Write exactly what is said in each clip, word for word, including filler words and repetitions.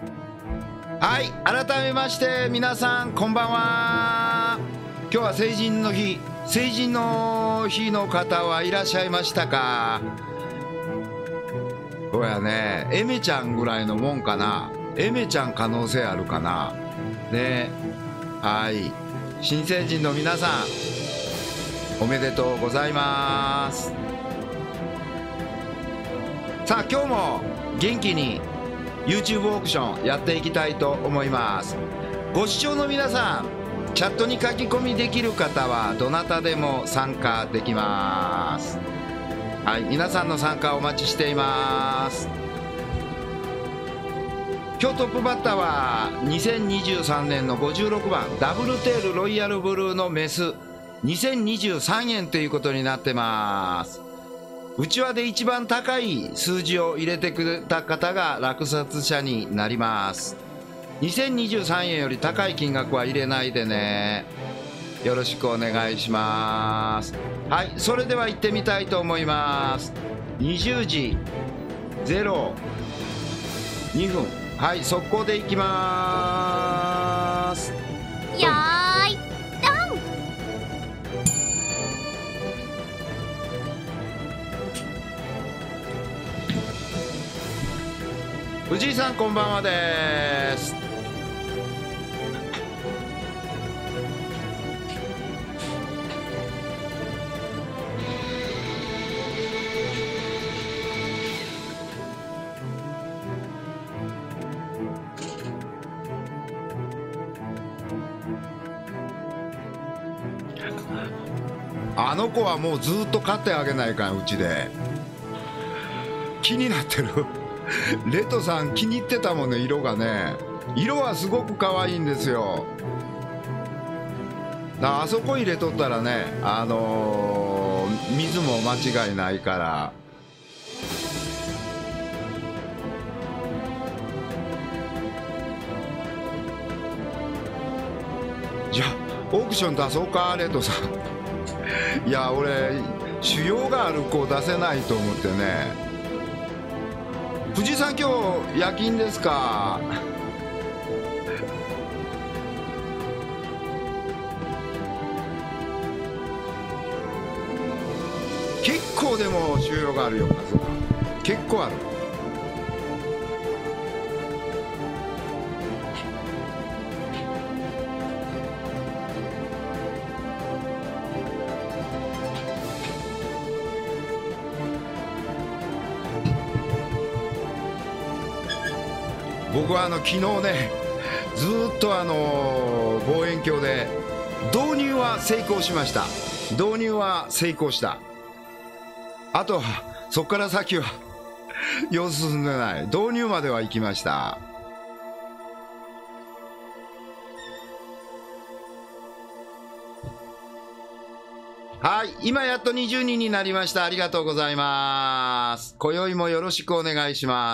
はい、改めまして皆さんこんばんは。今日は成人の日。成人の日の方はいらっしゃいましたか？そうやね、エメちゃんぐらいのもんかな。エメちゃん可能性あるかなね。はい、新成人の皆さんおめでとうございます。さあ今日も元気に YouTube オークションやっていきたいと思います。ご視聴の皆さん、チャットに書き込みできる方はどなたでも参加できます。はい、皆さんの参加お待ちしています。今日トップバッターはにせんにじゅうさんねんのごじゅうろくばんダブルテールロイヤルブルーのメスにせんにじゅうさんえんということになってます。内輪で一番高い数字を入れてくれた方が落札者になります。にせんにじゅうさんえんより高い金額は入れないでね。よろしくお願いします。はい、それでは行ってみたいと思います。にじゅうじゼロにふん、はい、速攻で行きます。 よーいドン。 藤井さんこんばんはです。あの子はもうずっと飼ってあげないかん、うちで。気になってるレトさん気に入ってたもんね、色がね。色はすごく可愛いんですよ。あそこ入れとったらね、あのー、水も間違いないから。じゃあオークション出そうか、レトさん。いや俺腫瘍がある子出せないと思ってね。藤井さん今日夜勤ですか？結構でも腫瘍があるよ、数が結構ある。僕はあの昨日ね、ずっとあの望遠鏡で導入は成功しました。導入は成功した。あとはそこから先は様子進んでない。導入までは行きました。はい、今やっとにじゅうにんになりました。ありがとうございます。今宵もよろしくお願いします。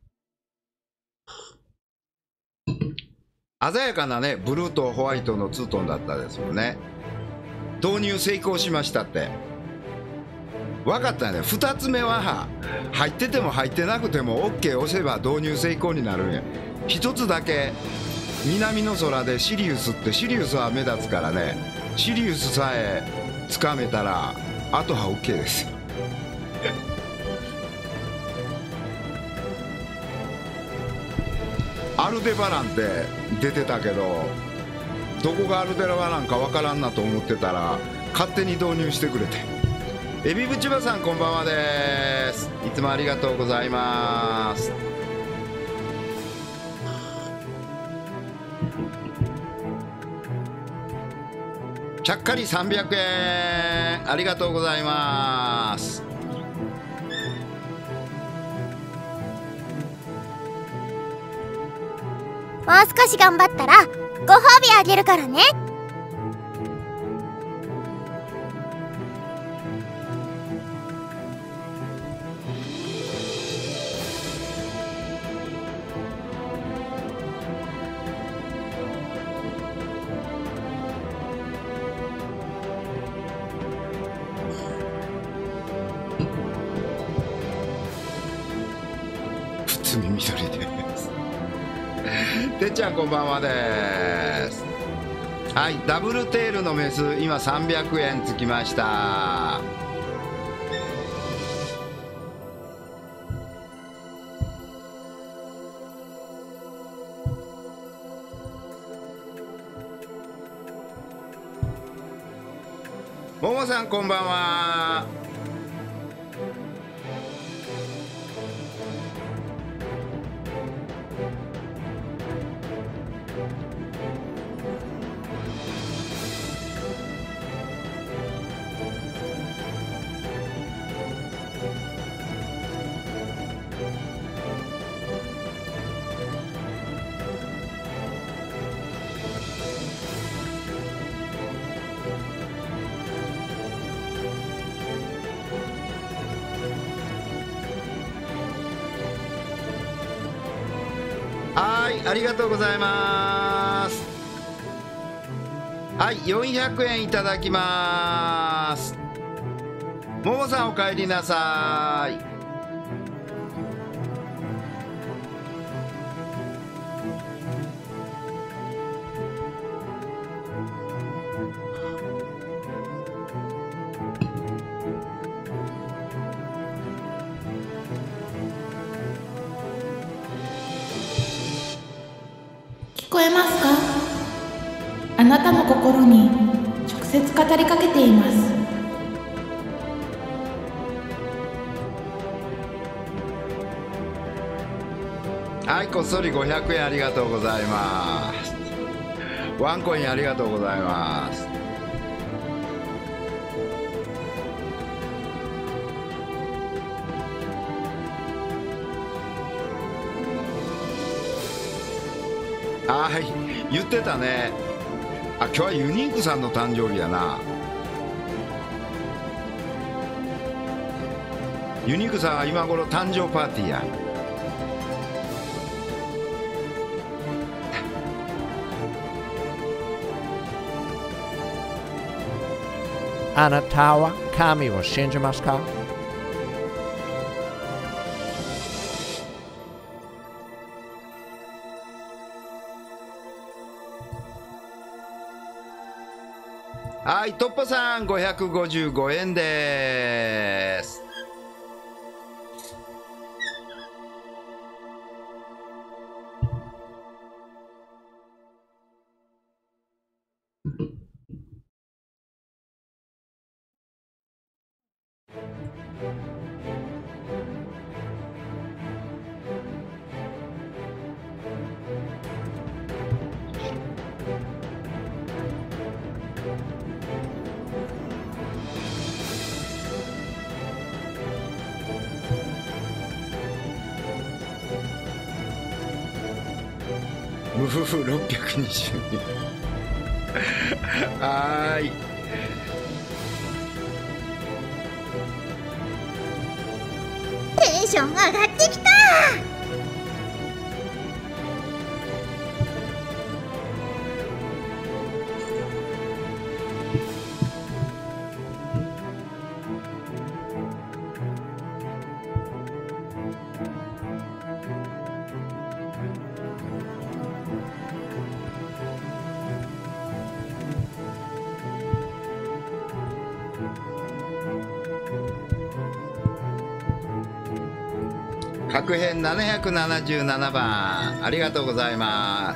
鮮やかなね、ブルーとホワイトのツートンだったですもんね。導入成功しましたって分かったね。ふたつめは入ってても入ってなくても OK 押せば導入成功になるんや。ひとつだけ南の空でシリウスって、シリウスは目立つからね、シリウスさえつかめたらあとは OK ですよ。アルデバランって出てたけど、どこがアルデバランかわからんなと思ってたら勝手に導入してくれて。エビブチバさんこんばんはです。いつもありがとうございます。ちゃっかりさんびゃくえんありがとうございます。 もう少し頑張ったらご褒美あげるからね。 普通に緑です。 てっちゃんこんばんはです。はい、ダブルテールのメス今さんびゃくえんつきました。ももさんこんばんは。はい、ありがとうございます。はい、よんひゃくえんいただきます。ももさんお帰りなさい。 聞こえますか？あなたの心に直接語りかけています。 はい、こっそりごひゃくえんありがとうございます。ワンコインありがとうございます。はい、言ってたね。あ、今日はユニークさんの誕生日やな。ユニークさんは今頃誕生パーティーや。 あなたは神を信じますか？ はい、トッポさんごひゃくごじゅうごえんです。ムフフろっぴゃくにじゅうえんはーい。 テンション上がってきた。 確変ななひゃくななじゅうななばんありがとうございます。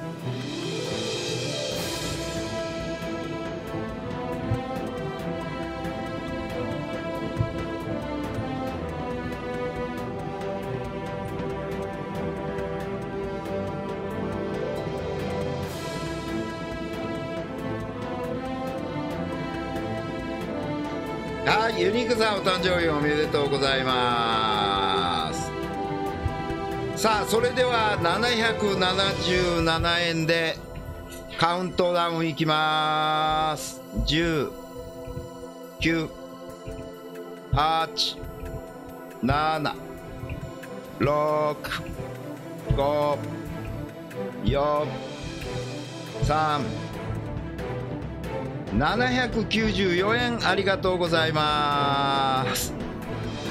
はい、ユニークさんお誕生日おめでとうございます。さあ、それではななひゃくななじゅうななえんでカウントダウンいきます。じゅう、きゅう、はち、なな、ろく、ご、よん、さん、ななひゃくきゅうじゅうよえんありがとうございます。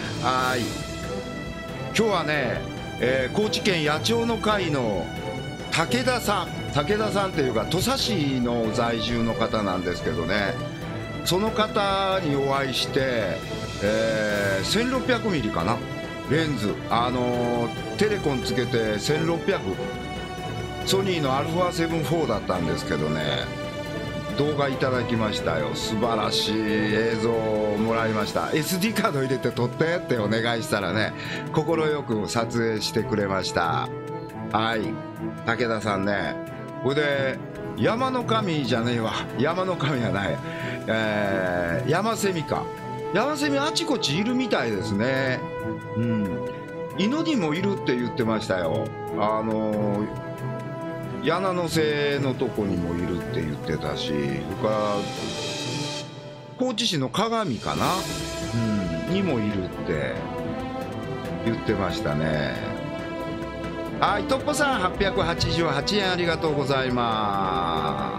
はい、今日はね、えー高知県野鳥の会の武田さん武田さんっていうか土佐市の在住の方なんですけどね、その方にお会いして、えー、せんろっぴゃくミリかなレンズ、あのー、テレコンつけてせんろっぴゃく、ソニーの アルファセブンフォー だったんですけどね、動画いただきましたよ。素晴らしい映像をもらいました。 エスディー カード入れて撮ってってお願いしたらね、快く撮影してくれました。はい、武田さんね。これで山の神じゃねえわ、山の神じゃない、えー、山セミか。山セミあちこちいるみたいですね。うん、犬にもいるって言ってましたよ。あのー、柳の瀬のとこにもいるって言ってたし、それから高知市の鏡かな、うん、にもいるって言ってましたね。はい、トッポさんはっぴゃくはちじゅうはちえんありがとうございます。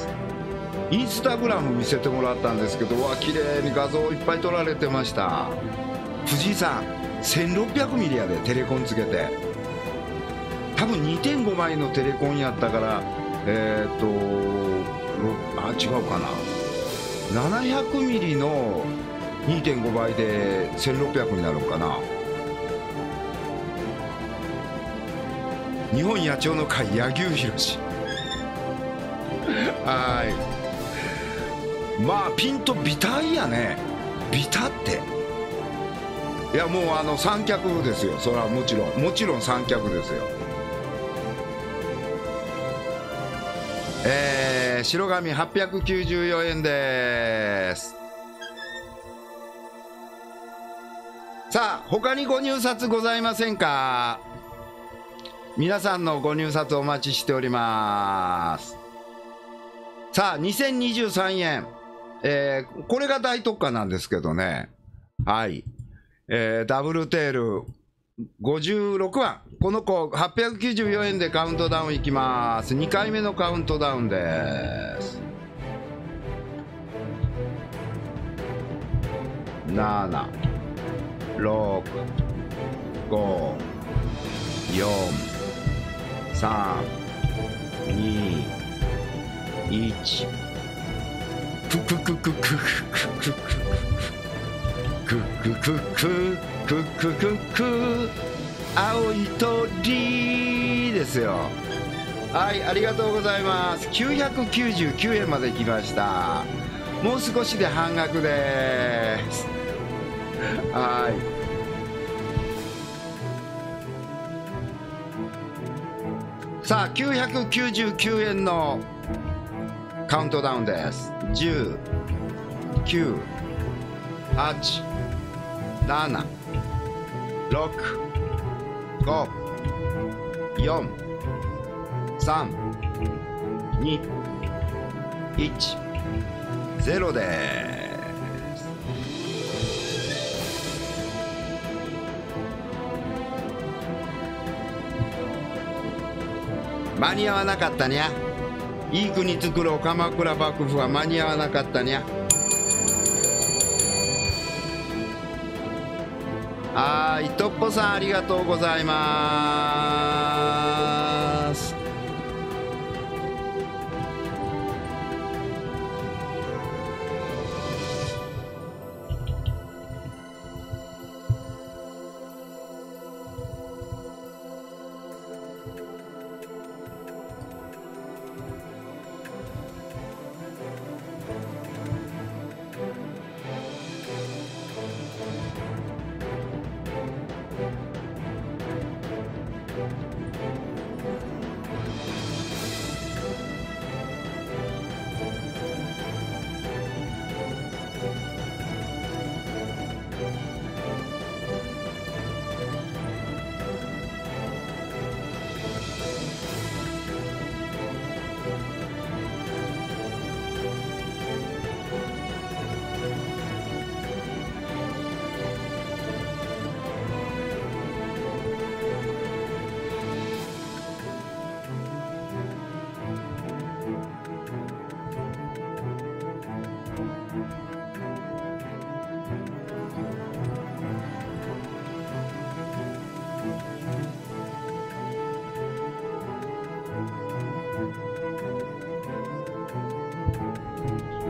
インスタグラム見せてもらったんですけど、わ綺麗に画像いっぱい撮られてました。藤井さんせんろっぴゃくミリやで、テレコンつけて多分 にてんご 枚のテレコンやったから、えっ、ー、とあ違うかな、ななひゃくミリの にてんご 倍でせんろっぴゃくになるのかな。日本野鳥の会柳生博はいまあピントビタイやね、ビタって、いやもうあの三脚ですよ、それはもちろんもちろん三脚ですよ。えー、白紙はっぴゃくきゅうじゅうよえんです。さあ他にご入札ございませんか。皆さんのご入札お待ちしております。さあにせんにじゅうさんえん、えー、これが大特価なんですけどね。はい、えー、ダブルテールごじゅうろくばん、この子はっぴゃくきゅうじゅうよえんでカウントダウンいきます。にかいめのカウントダウンです。なな、ろく、ご、よん、さん、に、いち、くくくくくくくくくくくくくくく青い鳥ですよ。はい、ありがとうございます。きゅうひゃくきゅうじゅうきゅうえんまで来ました。もう少しで半額です。はい、さあきゅうひゃくきゅうじゅうきゅうえんのカウントダウンです。じゅう、きゅう、はち、なな、ろく、ご、よん、さん、に、いち、ゼロです。間に合わなかったにゃ。いい国作ろう鎌倉幕府は間に合わなかったにゃ。はい、トッポさんありがとうございます。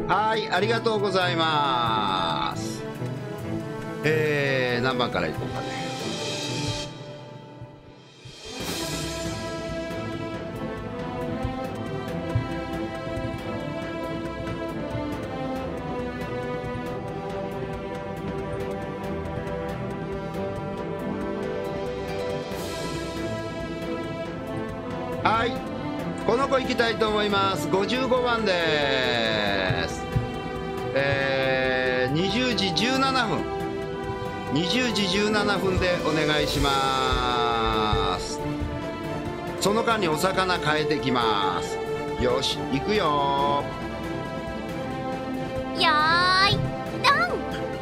はい、ありがとうございます。えー、何番からいこうかね。はい、この子行きたいと思います。ごじゅうごばんです。えー、にじゅうじじゅうななふんにじゅうじじゅうななふんでお願いします。その間にお魚変えてきます。よし、行くよ。 よーいドン。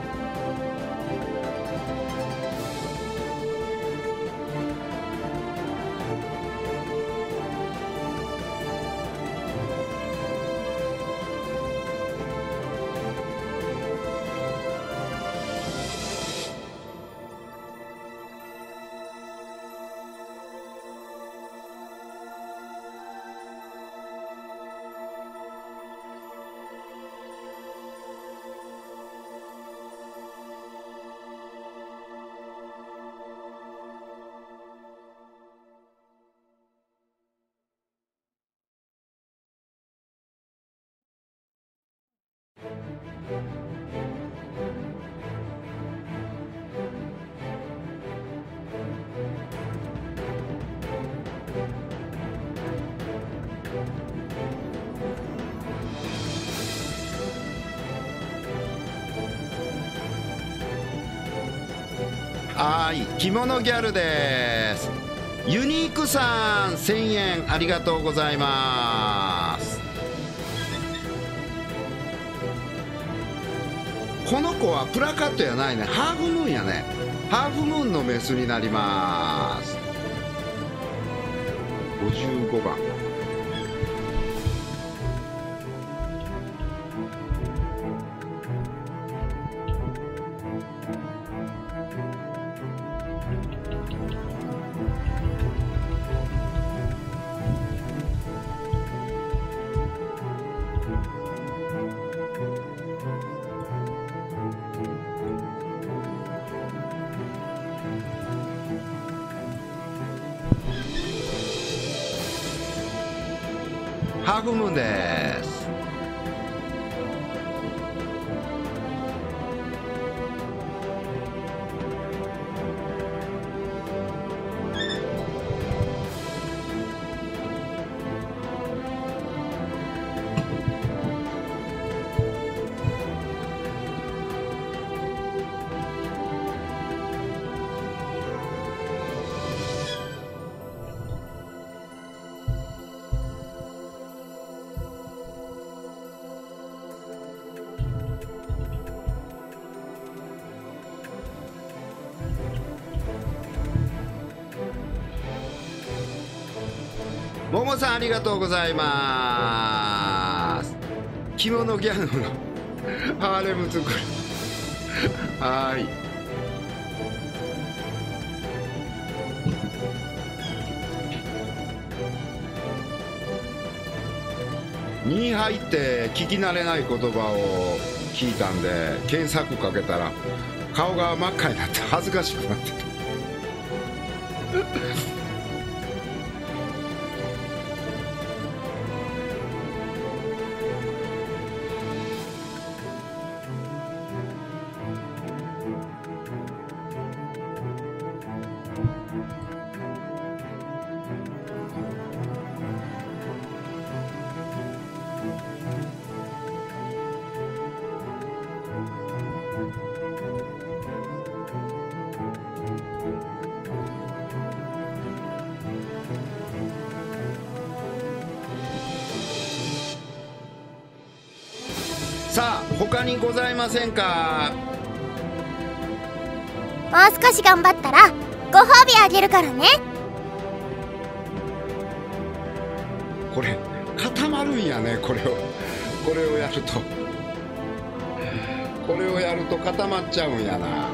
はい、着物ギャルです。ユニークさんせんえんありがとうございます。この子はプラカットやないね、ハーフムーンやね。ハーフムーンのメスになります。ごじゅうごばん。ハーフムーンです。ももさんありがとうございます。着物ギャルのハーレム作りはーい。に入って聞き慣れない言葉を聞いたんで検索かけたら顔が真っ赤になって恥ずかしくなってるさあ他にございませんか？ もう少し頑張ったらご褒美あげるからね。 これ固まるんやね。これをこれをやるとこれをやると固まっちゃうんやな。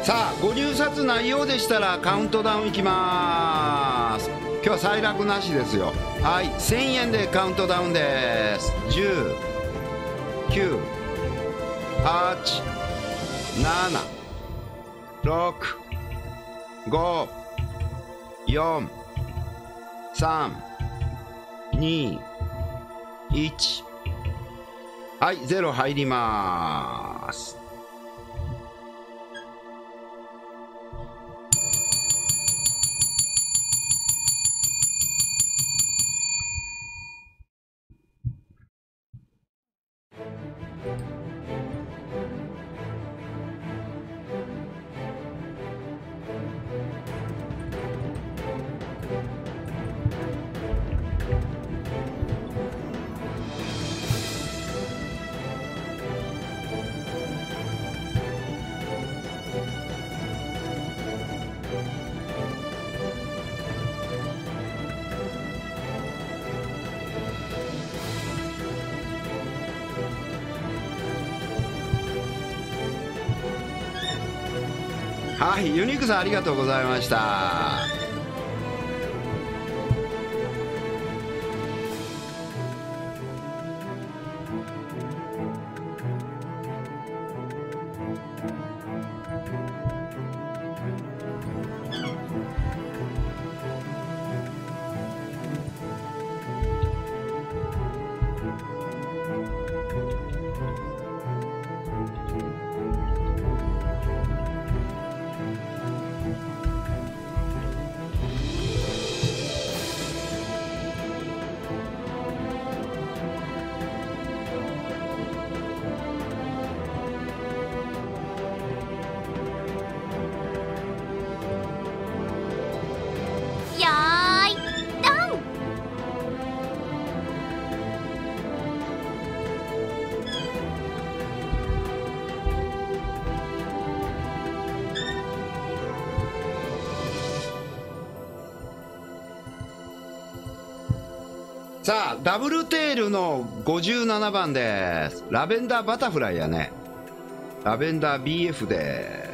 さあご入札ないようでしたらカウントダウンいきます。今日は最落なしですよ。はい、せんえんでカウントダウンです。じゅう、きゅう、はち、なな、ろく、ご、よん、さん、に、いち。はい、ゼロ入ります。はい、ユニークさんありがとうございました。さあダブルテールのごじゅうななばんです。ラベンダーバタフライやね。ラベンダー ビーエフ です。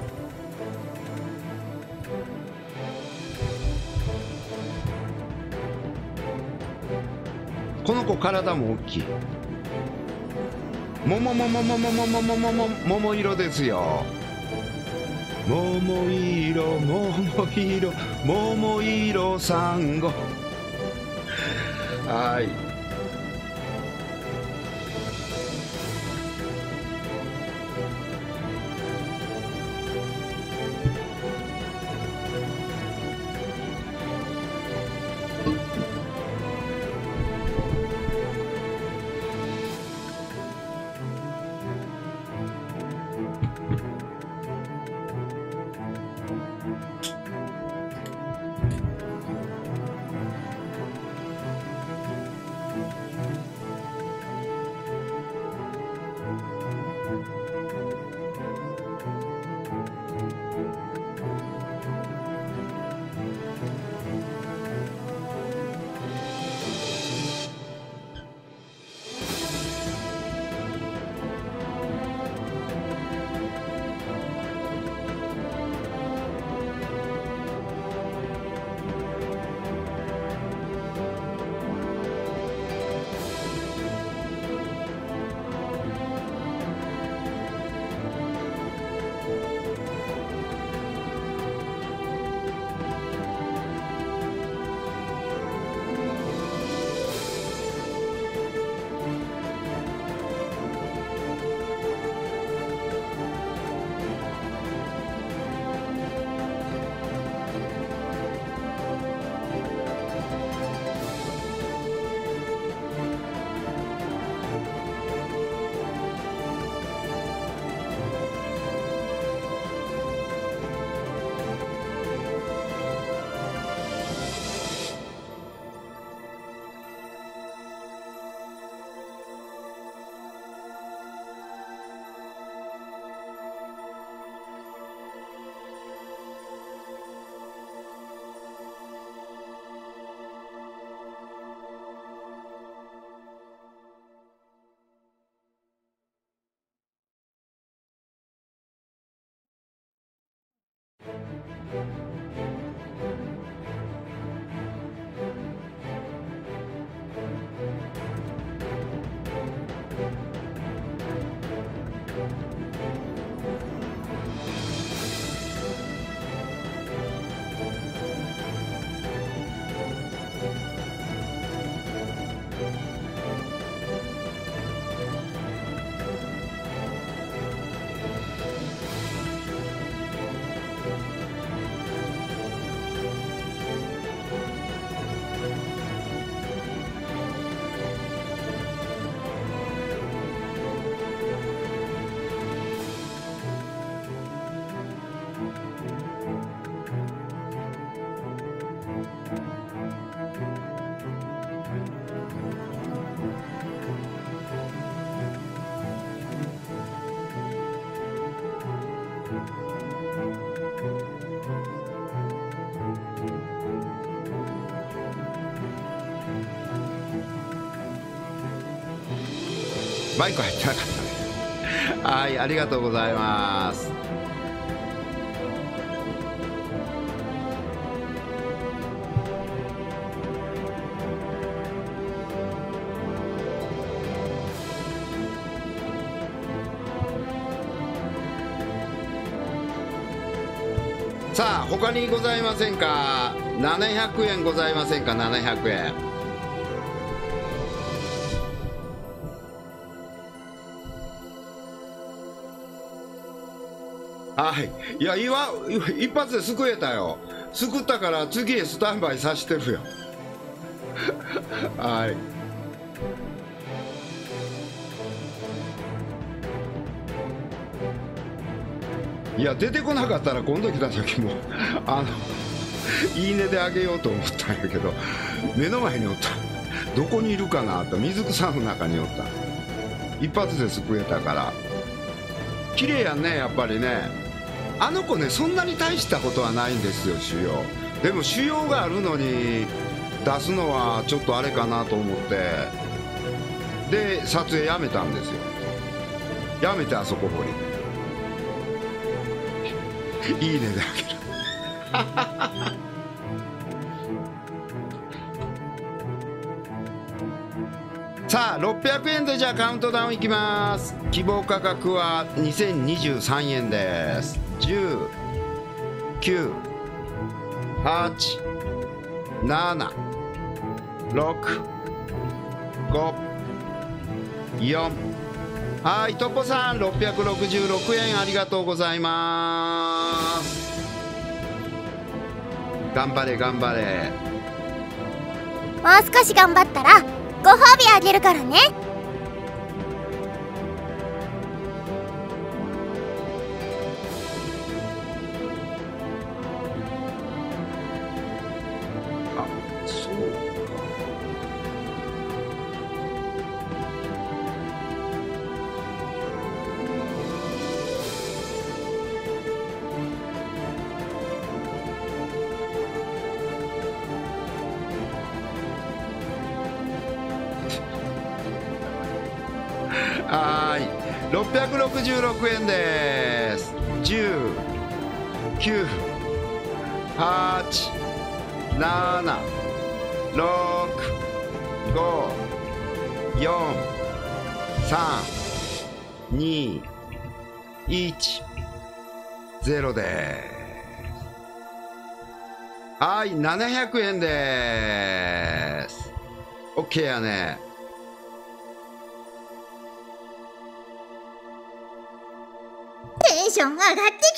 この子体も大きい。ももももももももももも桃色ですよ。桃色桃色桃色サンゴ。はい。 マイク入ってなかったね。はい、ありがとうございます。さあ、他にございませんか。ななひゃくえんございませんか。ななひゃくえん。はい、いや、今一発で救えたよ。救ったから次へスタンバイさせてるよ。はい。いや、出てこなかったら今度来た時もあのいいねであげようと思ったんやけど、目の前におった。どこにいるかなと、水草の中におった。一発で救えたから。綺麗やんね、やっぱりね。あの子ね、そんなに大したことはないんですよ、腫瘍。でも腫瘍があるのに出すのはちょっとあれかなと思って、で撮影やめたんですよ。やめてあそこ掘りいいねであげる。さあ、ろっぴゃくえんでじゃあカウントダウンいきます。希望価格はにせんにじゅうさんえんです。じゅう、きゅう、はち、なな、ろく、ご、よん。はい、トッポさんろっぴゃくろくじゅうろくえんありがとうございます。頑張れ頑張れ。 もう少し頑張ったらご褒美あげるからね。 あ、そうか。はい、ろっぴゃくろくじゅうろくえんです。じゅう、きゅう、はち、なな、ろく、ご、よん、さん、に、いち、ゼロです。はい、ななひゃくえんです。 OK やね。 テンション上がってき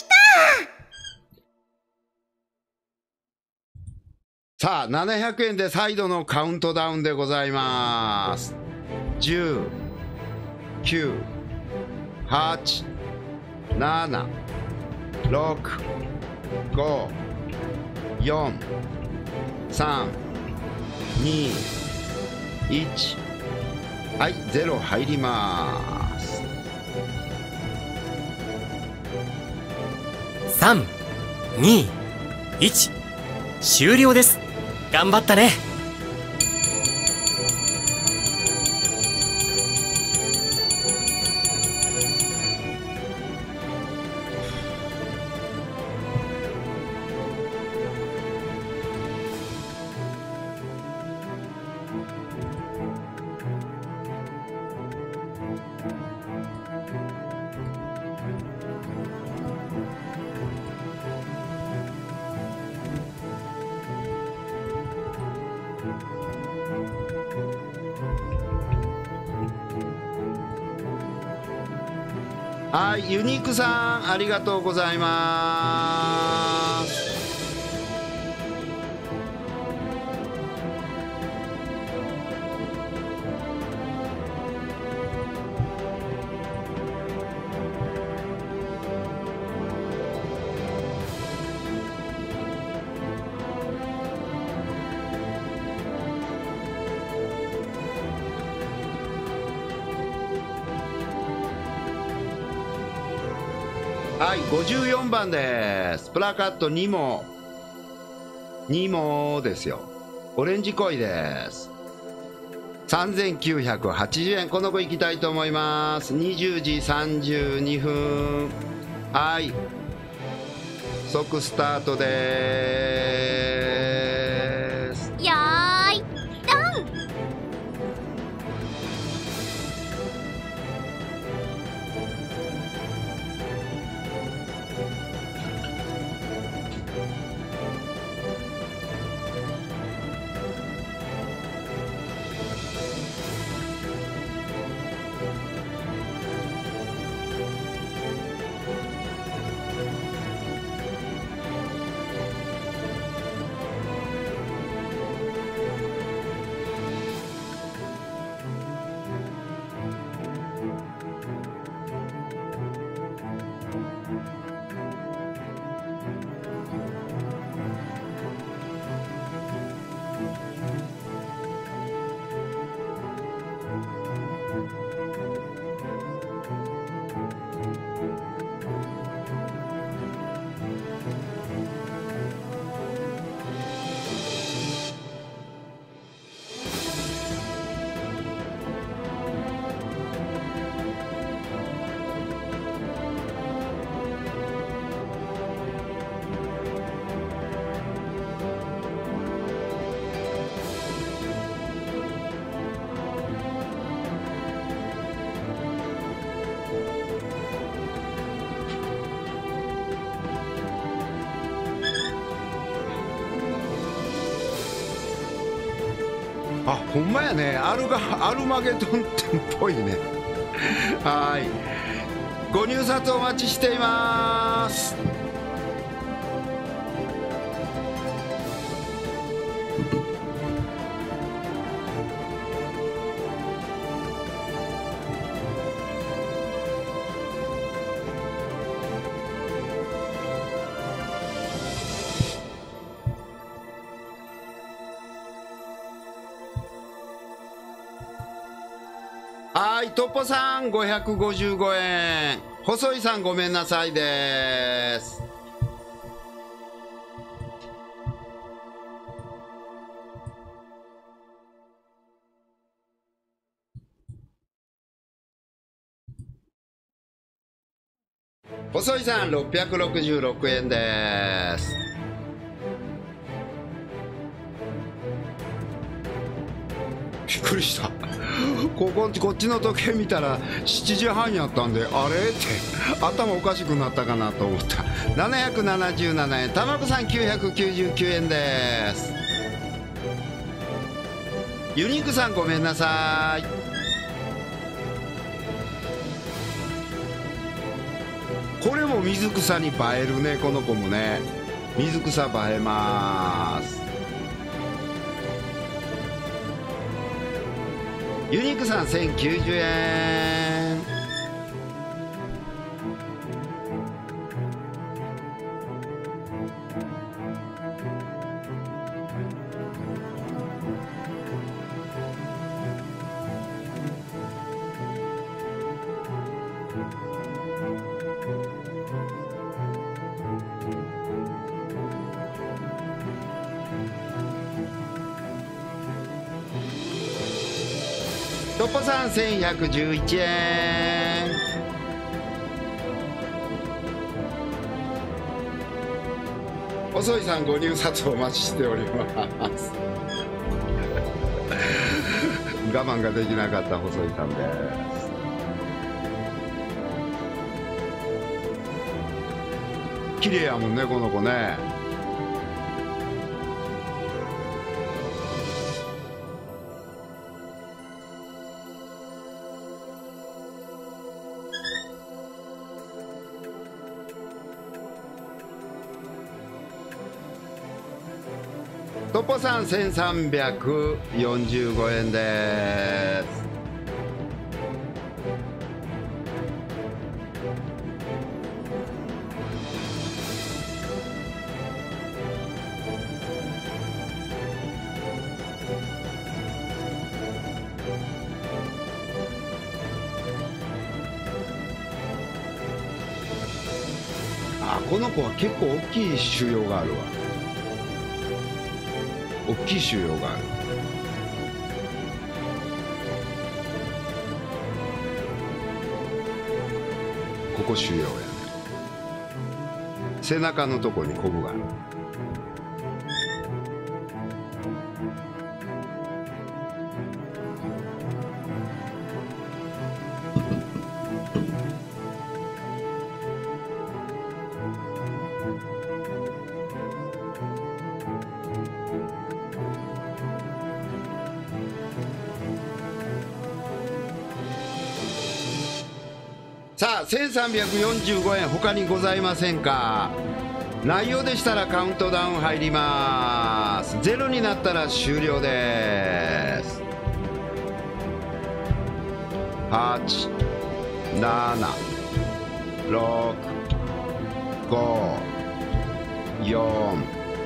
た。 さあ、ななひゃくえんで再度のカウントダウンでございます。じゅう、きゅう、はち、なな、ろく、ご、よん、さん、に、いち。はい、ゼロ入ります。 さん、に、いち、終了です。頑張ったね。 はい、ユニークさんありがとうございます。はい、ごじゅうよんばんです。プラカットにもにもですよ。オレンジ恋です。さんぜんきゅうひゃくはちじゅうえん。この子行きたいと思います。にじゅうじさんじゅうにふん。はい、即スタートです。 よーいドン。 あ、ほんまやね。アルガアルマゲドン店っぽいね。はい、ご入札お待ちしています。はい、トッポさんごひゃくごじゅうごえん、細井さんごめんなさいです。細井さんろっぴゃくろくじゅうろくえんです。びっくりした。こここっちの時計見たらしちじはんやったんで、あれって頭おかしくなったかなと思った。ななひゃくななじゅうななえん、たまこさんきゅうひゃくきゅうじゅうきゅうえんです。ユニークさんごめんなさい。これも水草に映えるね。この子もね、水草映えます。ユニークさんせんきゅうじゅうえん。トッポさんせんひゃくじゅういちえん。細井さんご入札お待ちしております我慢ができなかった細井さんです。綺麗やもんね、この子ね。 トッポさんせんさんびゃくよんじゅうごえんです。あ、この子は結構大きい腫瘍があるわ。大きい腫瘍がある。ここ腫瘍やね。背中のとこにコブがある。さあせんさんびゃくよんじゅうごえん他にございませんか。ないようでしたらカウントダウン入ります。ゼロになったら終了です。はち、なな、ろく、ご、よん。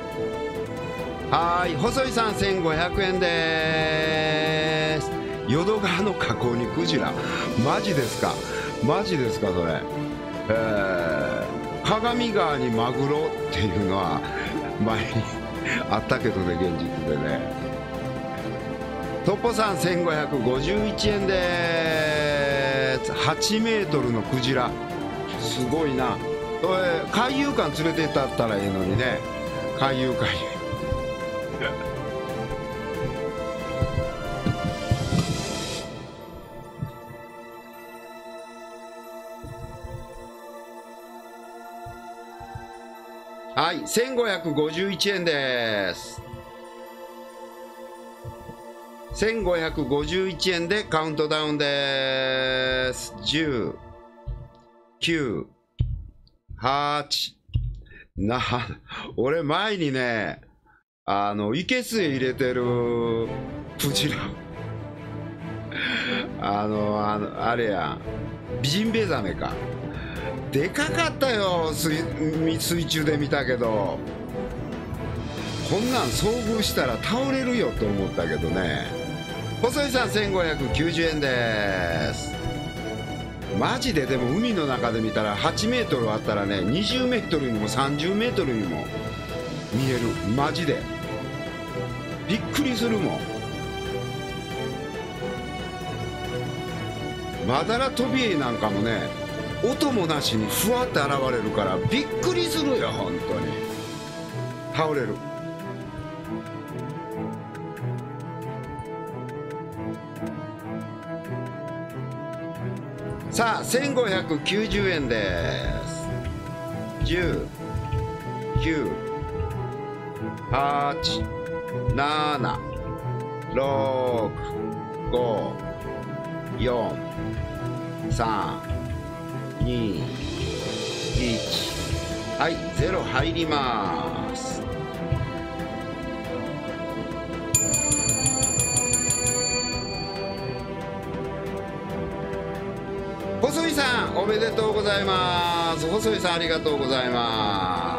はい、細井さんせんごひゃくえんです。淀川の河口にクジラ、マジですか。マジですかそれ。えー、鏡川にマグロっていうのは前にあったけどね、現実でね。トッポさんせんごひゃくごじゅういちえんです。はちメートルのクジラ、すごいな。それ海遊館連れてったったらいいのにね。海遊館はい、せんごひゃくごじゅういちえんです。せんごひゃくごじゅういちえんでカウントダウンです。じゅう、きゅう、はち、な、俺前にね、あの、いけすへ入れてるクジラ、あの、あの、あれや、ジンベエザメか。でかかったよ、水、水中で見たけど、こんなん遭遇したら倒れるよと思ったけどね。細井さんせんごひゃくきゅうじゅうえんです。マジででも海の中で見たらはちメートルあったらね、にじゅうメートルにもさんじゅうメートルにも見える。マジでびっくりするもん。マダラトビエイなんかもね、音もなしにふわって現れるからびっくりするよ、本当に。倒れる。さあせんごひゃくきゅうじゅうえんです。じゅう、きゅう、はち、なな、ろく、ご、よん、さん、に、いち。はい、ゼロ入ります。細井さんおめでとうございます。細井さんありがとうございます。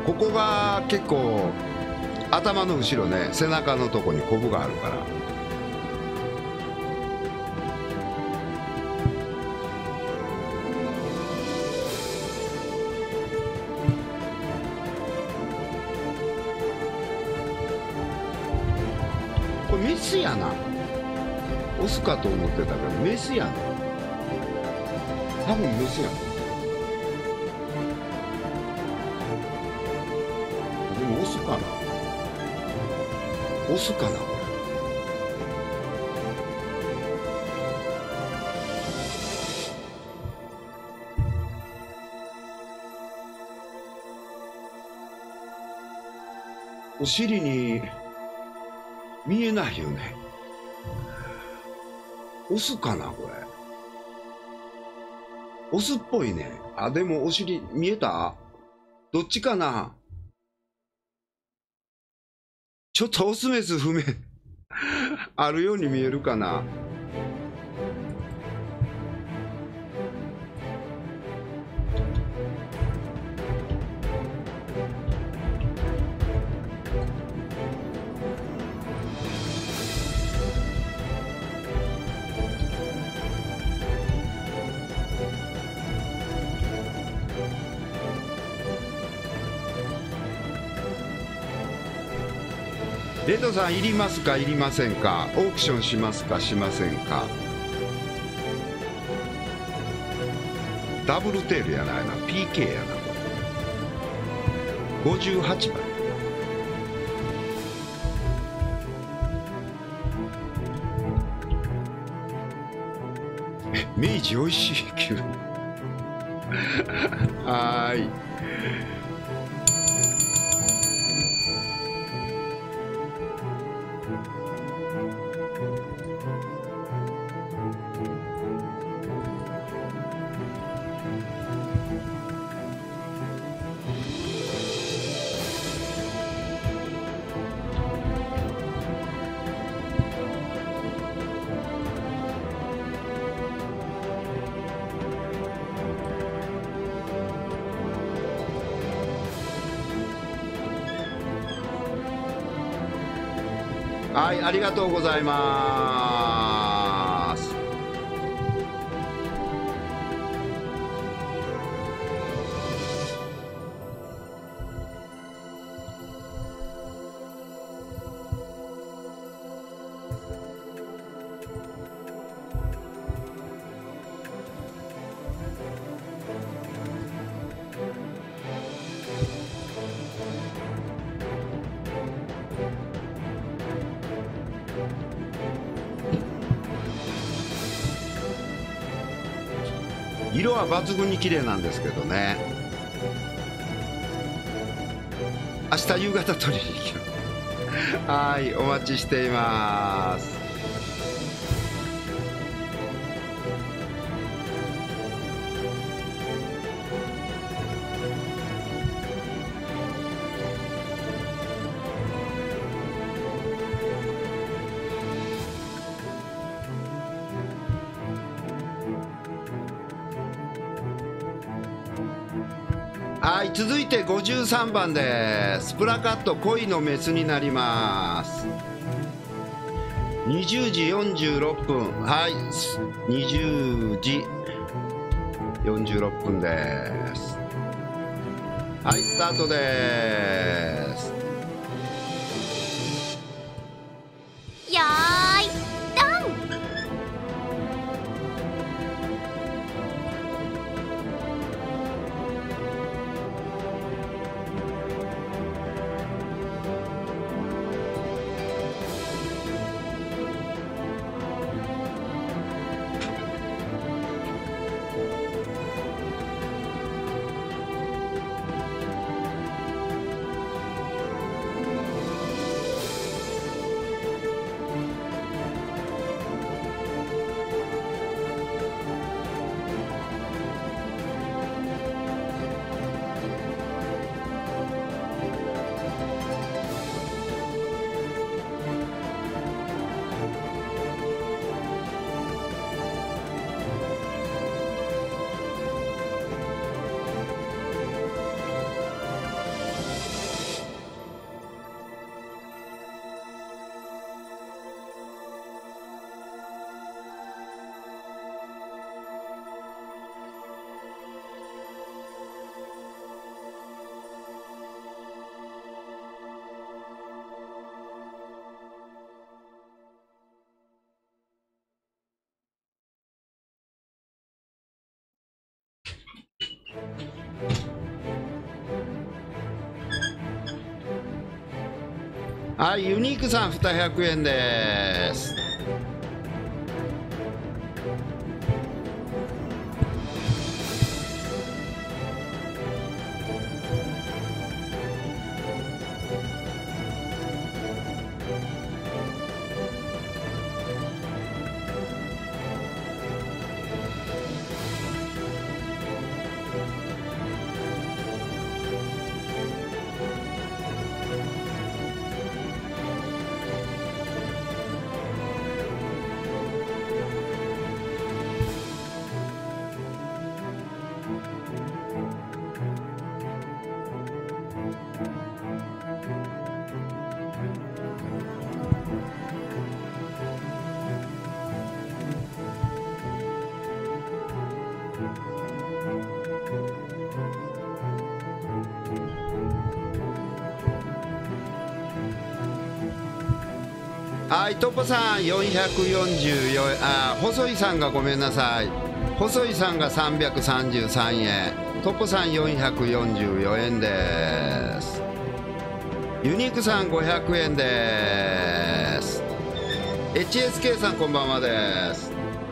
ここが結構頭の後ろね、背中のとこにコブがあるから。これメスやな。オスかと思ってたけどメスやな。多分メスやな。でもオスかな。オスかなこれ。お尻に見えないよね。オスかなこれ。オスっぽいね。あ、でもお尻見えた？どっちかな。ちょっとオスメス不明あるように見えるかな。レッドさん、いりますかいりませんか。オークションしますかしませんか。ダブルテールやないな。 ピーケー やな。ごじゅうはちばい。え、明治おいしい急にはーい。はい、ありがとうございます。色は抜群に綺麗なんですけどね。明日夕方取りに行きます。はい、お待ちしています。はい、続いてごじゅうさんばんです。スプラカット恋のメスになります。にじゅうじよんじゅうろっぷん。はい、にじゅうじよんじゅうろっぷんです。はい、スタートです。 よーいドン。 はい、ユニークさんにひゃくえんです。はい、トッポさんよんひゃくよんじゅうよんえん、あ、細井さんがごめんなさい。細井さんがさんびゃくさんじゅうさんえん、トッポさんよんひゃくよんじゅうよえんです。ユニークさんごひゃくえんです。エイチエスケー さんこんばんはです。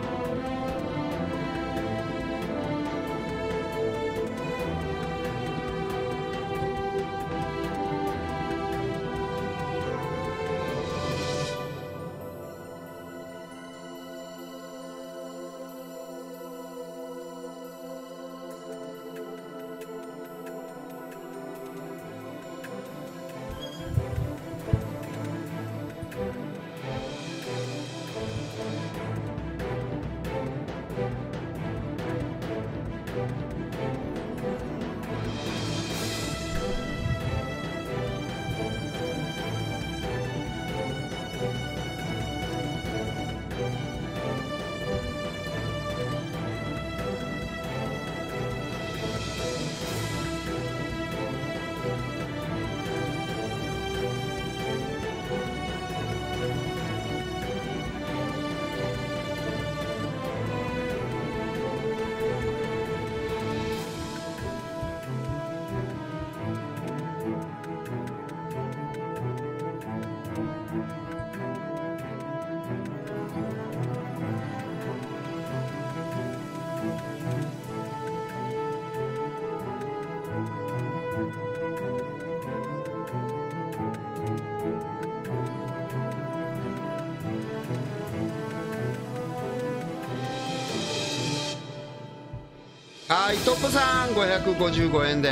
はい、トッポさんごひゃくごじゅうごえんです。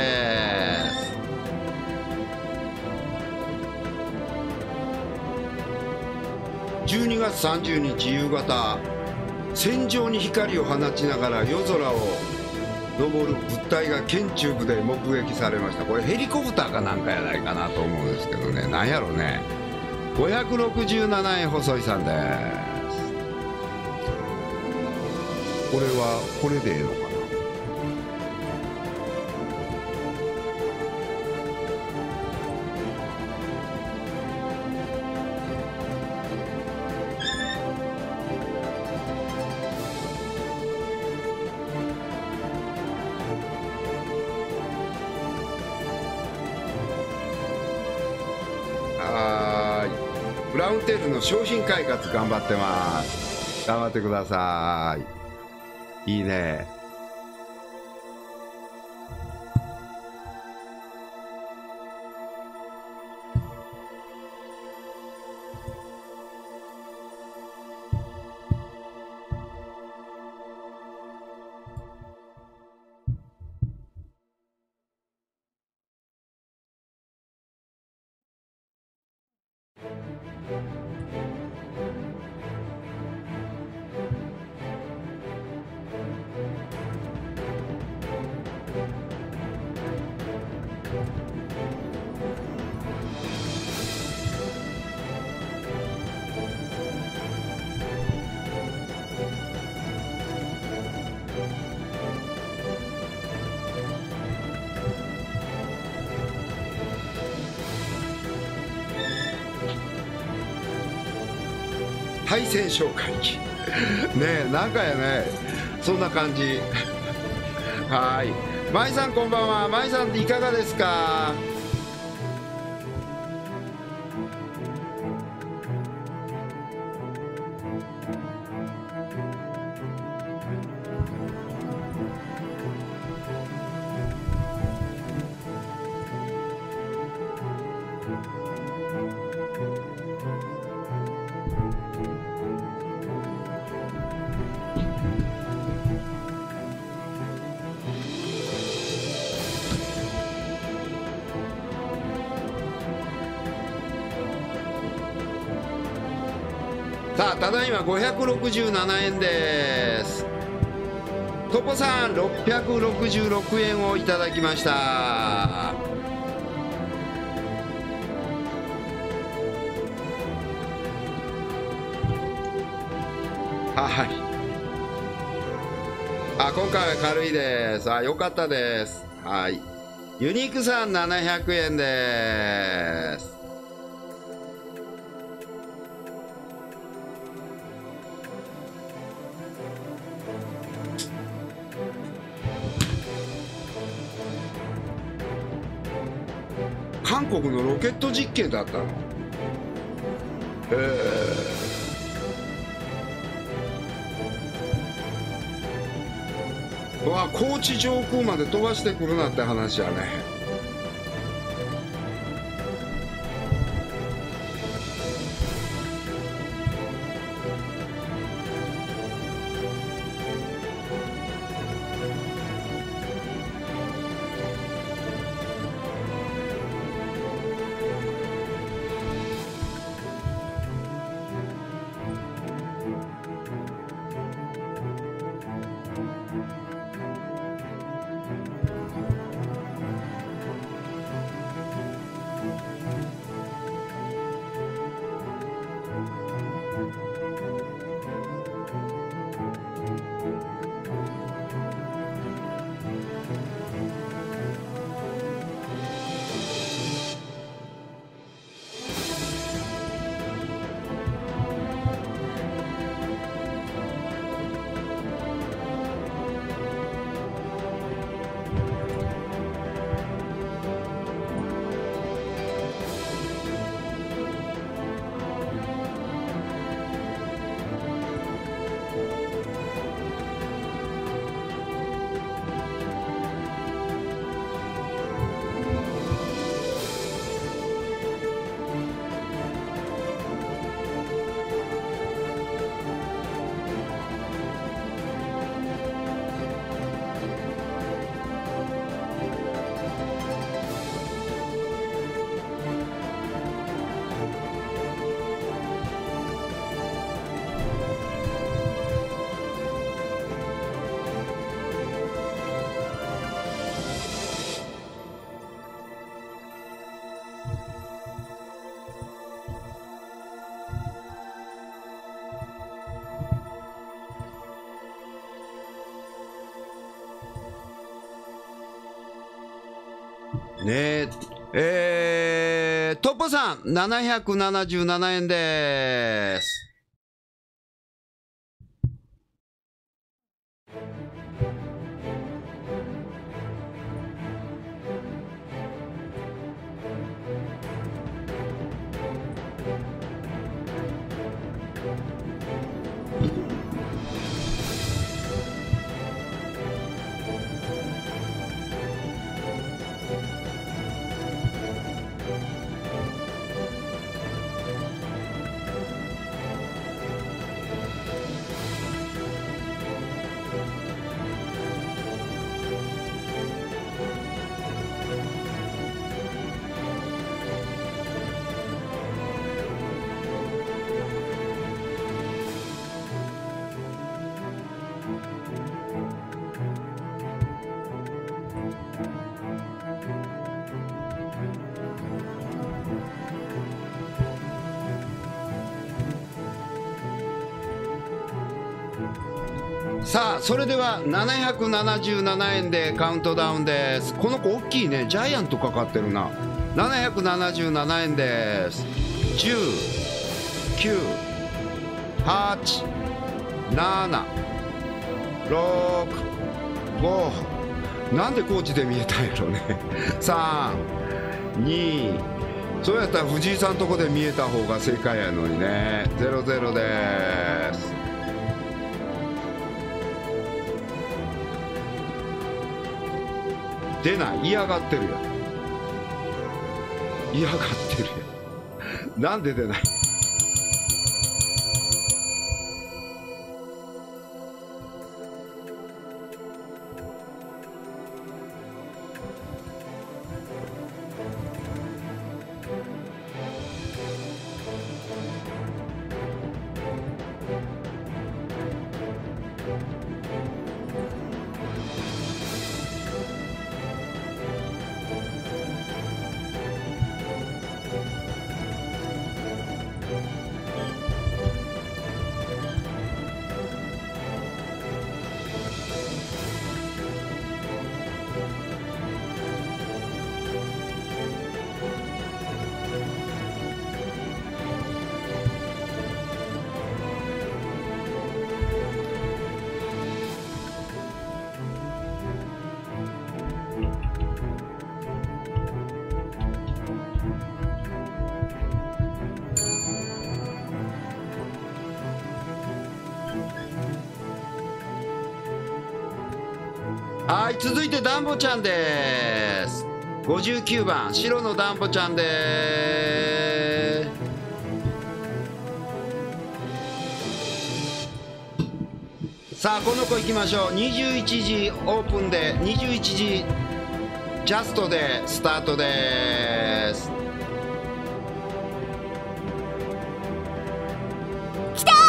じゅうにがつさんじゅうにち夕方、戦場に光を放ちながら夜空を昇る物体が県中部で目撃されました。これヘリコプターかなんかやないかなと思うんですけどね、なんやろね。ごひゃくろくじゅうななえん細井さんです。これはこれでええのかな。ブラウンテールの商品開発頑張ってます。頑張ってください。いいね。対戦紹介機ねえ、なんかやね、そんな感じはい、まいさんこんばんは。まいさんいかがですか。 さあただいまごひゃくろくじゅうななえんです。トポさんろっぴゃくろくじゅうろくえんをいただきました。はい。あ、今回は軽いです。あ、よかったです。はい。ユニークさんななひゃくえんです。韓国のロケット実験だったの。へえ。うわ、高知上空まで飛ばしてくるなって話やね。ねえ、えー、トッポさんななひゃくななじゅうななえんです。さあそれではななひゃくななじゅうななえんでカウントダウンです。この子大きいね、ジャイアントかかってるな。ななひゃくななじゅうななえんです。じゅう、きゅう、はち、なな、ろく、ご、なんで高知で見えたんやろね。さん、に、そうやったら藤井さんとこで見えた方が正解やのにね。ゼロゼロです。出ない、嫌がってるやん、嫌がってるやん。なんで出ない。 はい、続いてダンボちゃんです。ごじゅうきゅうばん白のダンボちゃんです。さあこの子行きましょう。にじゅういちじオープンでにじゅういちじジャストでスタートです。 きたー。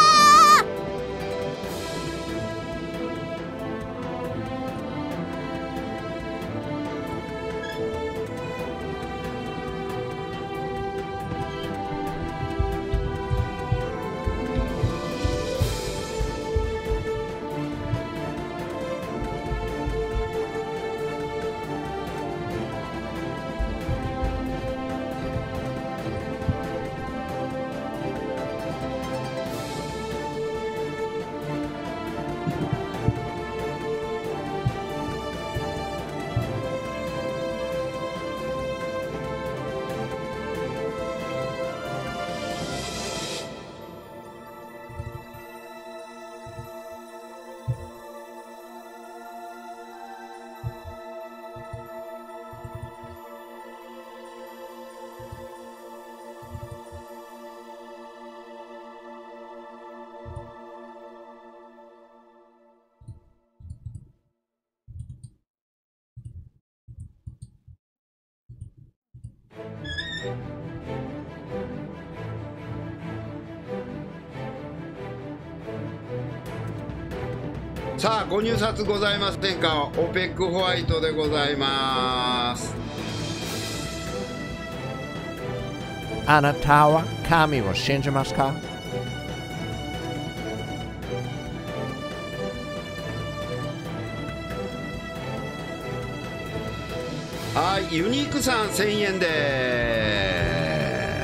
さあご入札ございませんか。オペックホワイトでございます。 あなたは神を信じますか？ はい、ユニークさんせんえんで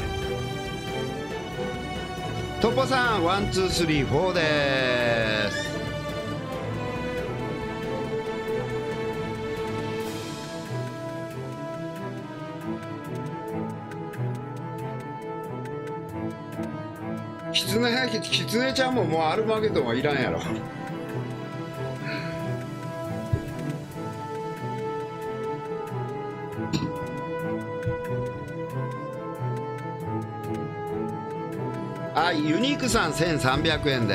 トポさんワンツースリーフォーです。キツネキツネちゃんももうアルマゲドンはいらんやろ。はい、ユニークさんせんさんびゃくえんです。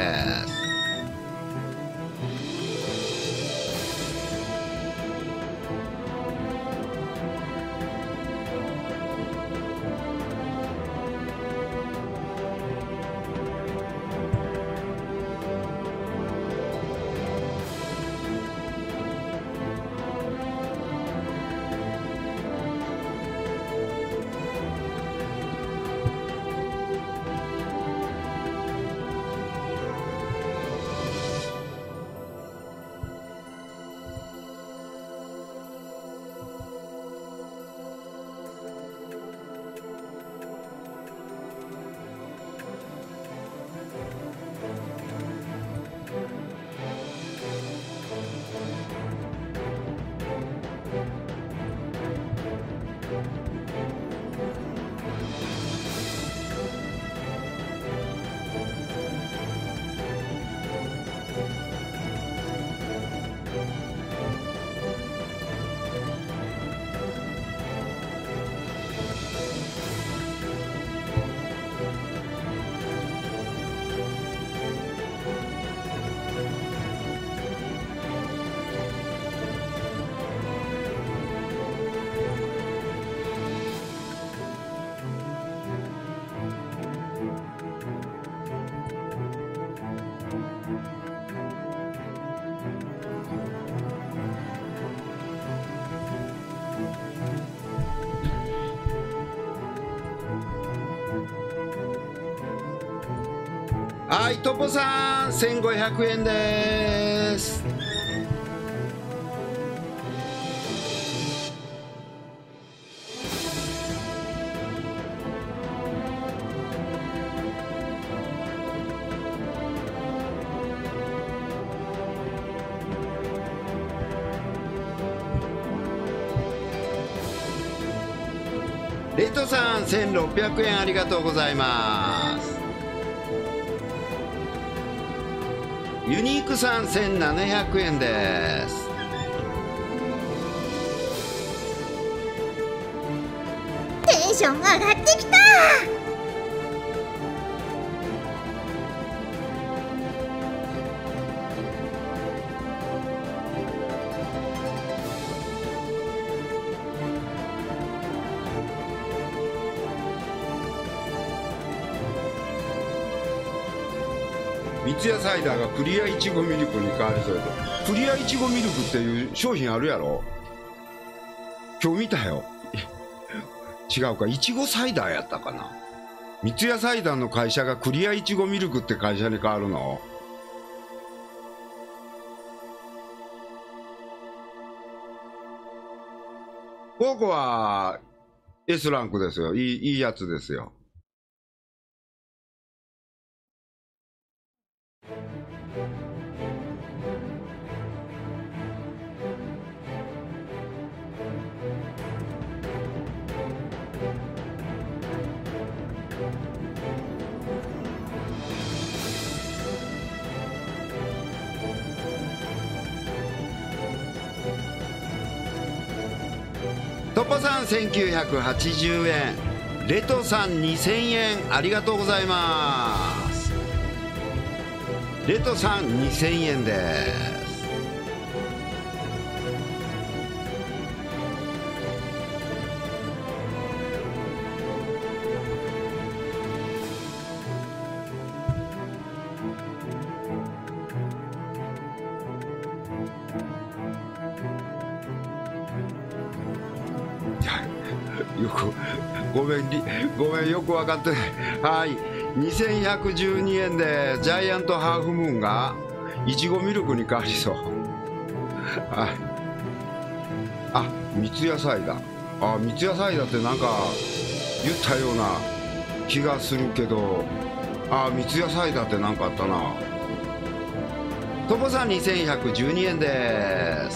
はい、トポさんせんごひゃくえんです。レトさんせんろっぴゃくえんありがとうございます。ユニークさんせんななひゃくえんです。 ション上がってきた。 三ツ矢サイダーがクリアいちごミルクに変わりそうやと。クリアいちごミルクっていう商品あるやろ。今日見たよ。違うか、いちごサイダーやったかな。三ツ矢サイダーの会社がクリアいちごミルクって会社に変わるの。ここは S ランクですよ。いい、いいやつですよ。トッポさんせんきゅうひゃくはちじゅうえん、レトさんにせんえん、ありがとうございます。レトさんにせんえんです。よくごめんりごめんよく分かってない。はい、にせんひゃくじゅうにえんでジャイアントハーフムーンがいちごミルクに変わりそう。はい、あ、三ツ矢サイダー、あ、三ツ矢サイダーってなんか言ったような気がするけど、あ、三ツ矢サイダーってなんかあったな。トポさんにせんひゃくじゅうにえんです。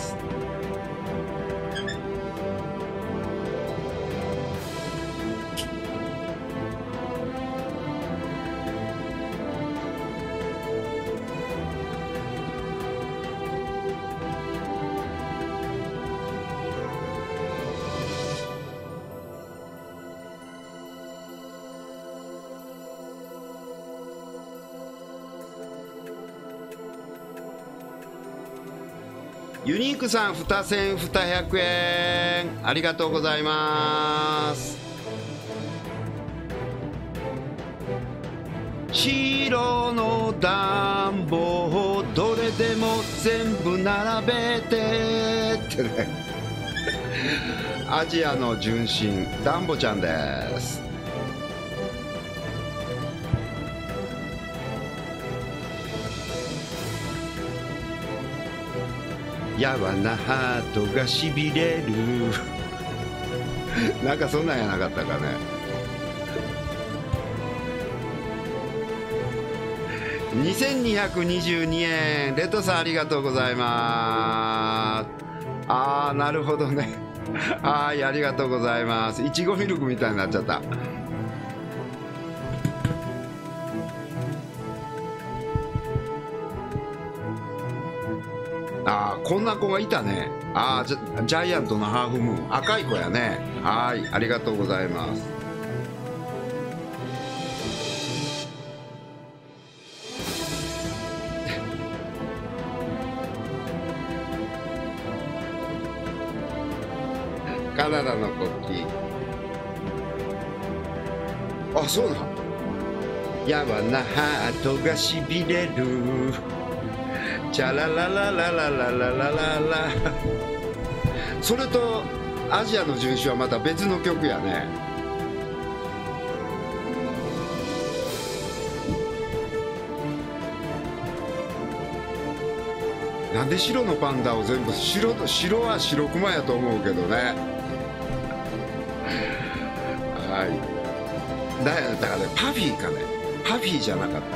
ユニークさんにせんにひゃくえん、ありがとうございます。白の暖房どれでも全部並べてってね。アジアの純真ダンボちゃんです。やわなハートがしびれる。なんかそんなんやなかったかね。にせんにひゃくにじゅうにえん、レトさんありがとうございます。あー、なるほどね。はい、ありがとうございます。いちごミルクみたいになっちゃった。あー、こんな子がいたね。あー、ジャ、ジャイアントのハーフムーン、赤い子やね。はい、ありがとうございます。カナダの国旗。あ、そうだ。やわなハートがしびれる。チャララララララララララ。それとアジアの純種はまた別の曲やね。なんで白のパンダを全部白と白は白クマやと思うけどね。はい。だだからね、パフィーかね、パフィーじゃなかったか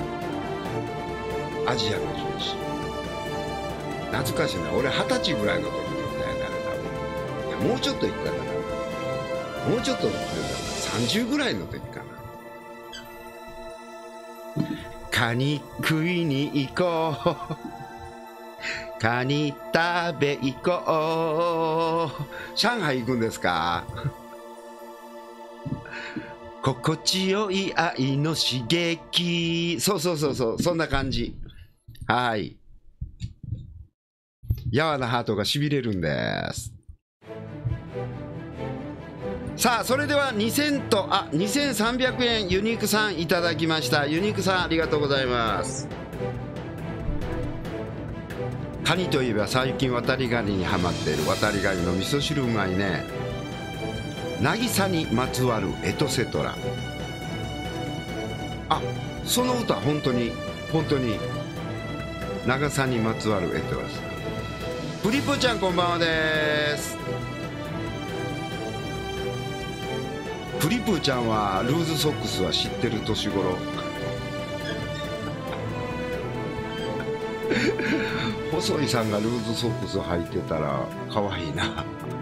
な。アジアの純種。懐かしいな。俺二十歳ぐらいの時に行ったよね、多分。いや、もうちょっと行ったかな。もうちょっと行ってたかな。さんじゅうぐらいの時かな。カニ食いに行こう。カニ食べ行こう。上海行くんですか？ 心地よい愛の刺激。そうそうそうそう、そんな感じ。はい。やわなハートがしびれるんです。さあ、それではにせんと、あ、にせんさんびゃくえんユニークさんいただきました。ユニークさんありがとうございます。カニといえば最近渡りガニにハマっている。渡りガニの味噌汁うまいね。渚にまつわるエトセトラ。あ、その歌本当に本当に渚にまつわるエトセトラ。プリポちゃんこんばんはです。プリプーちゃんはルーズソックスは知ってる年頃。細井さんがルーズソックス履いてたら可愛いな。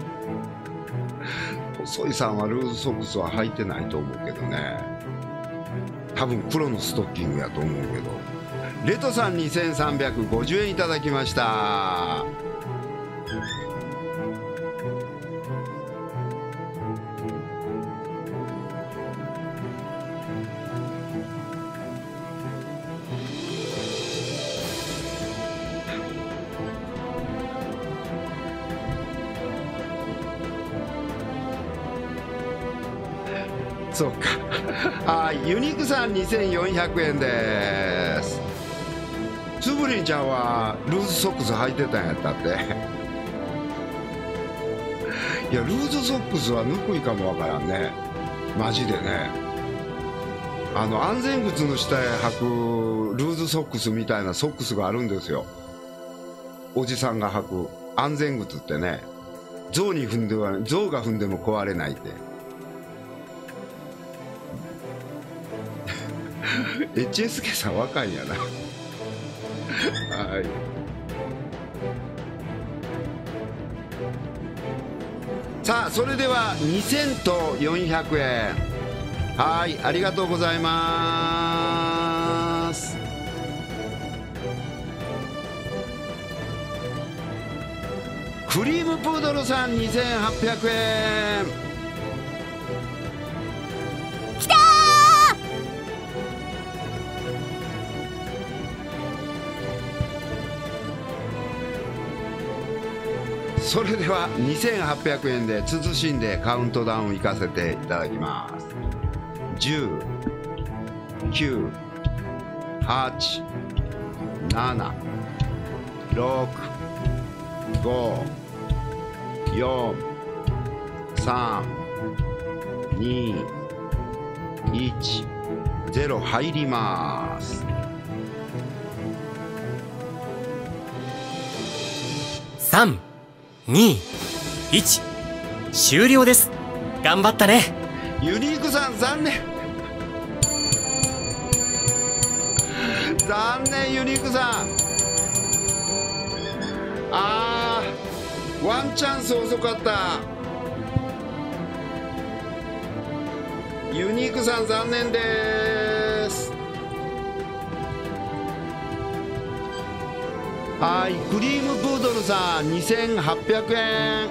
細井さんはルーズソックスは履いてないと思うけどね。多分黒のストッキングやと思うけど。レトさんにせんさんびゃくごじゅうえんいただきました。そうか。はい、ユニークさんにせんよんひゃくえんです。つぶりんちゃんはルーズソックス履いてたんやったって。いや、ルーズソックスはぬくいかもわからんね。マジでね。あの安全靴の下へ履くルーズソックスみたいなソックスがあるんですよ。おじさんが履く安全靴ってね。象に踏んでは象が踏んでも壊れないって。エイチエスケー さん若いんやな。はい。さあ、それではにせんとよんひゃくえん。はい、ありがとうございます。クリームプードルさんにせんはっぴゃくえん。 きたー。それではにせんはっぴゃくえんで慎んでカウントダウン行かせていただきます。じゅう、きゅう、はち、なな、ろく、ご、よん、さん、に、いち、ゼロ入ります。 さん、に、いち、終了です。頑張ったね。 ユニークさん残念。残念ユニークさん。あー、ワンチャンス遅かった。ユニークさん残念です。はい、クリームプードルさんにせんはっぴゃくえん。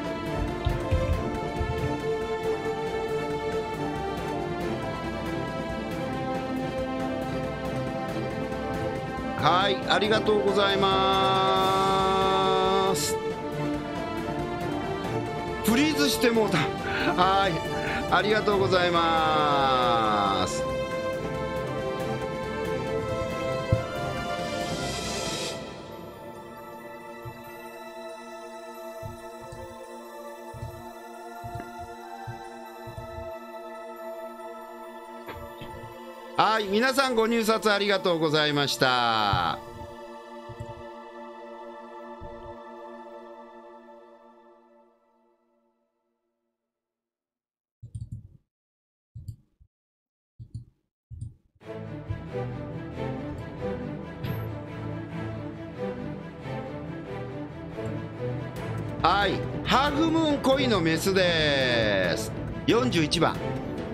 はい、ありがとうございます。フリーズしてもうた。はい、ありがとうございます。はい、皆さんご入札ありがとうございました。はい、ハーフムーン恋のメスです。よんじゅういちばん。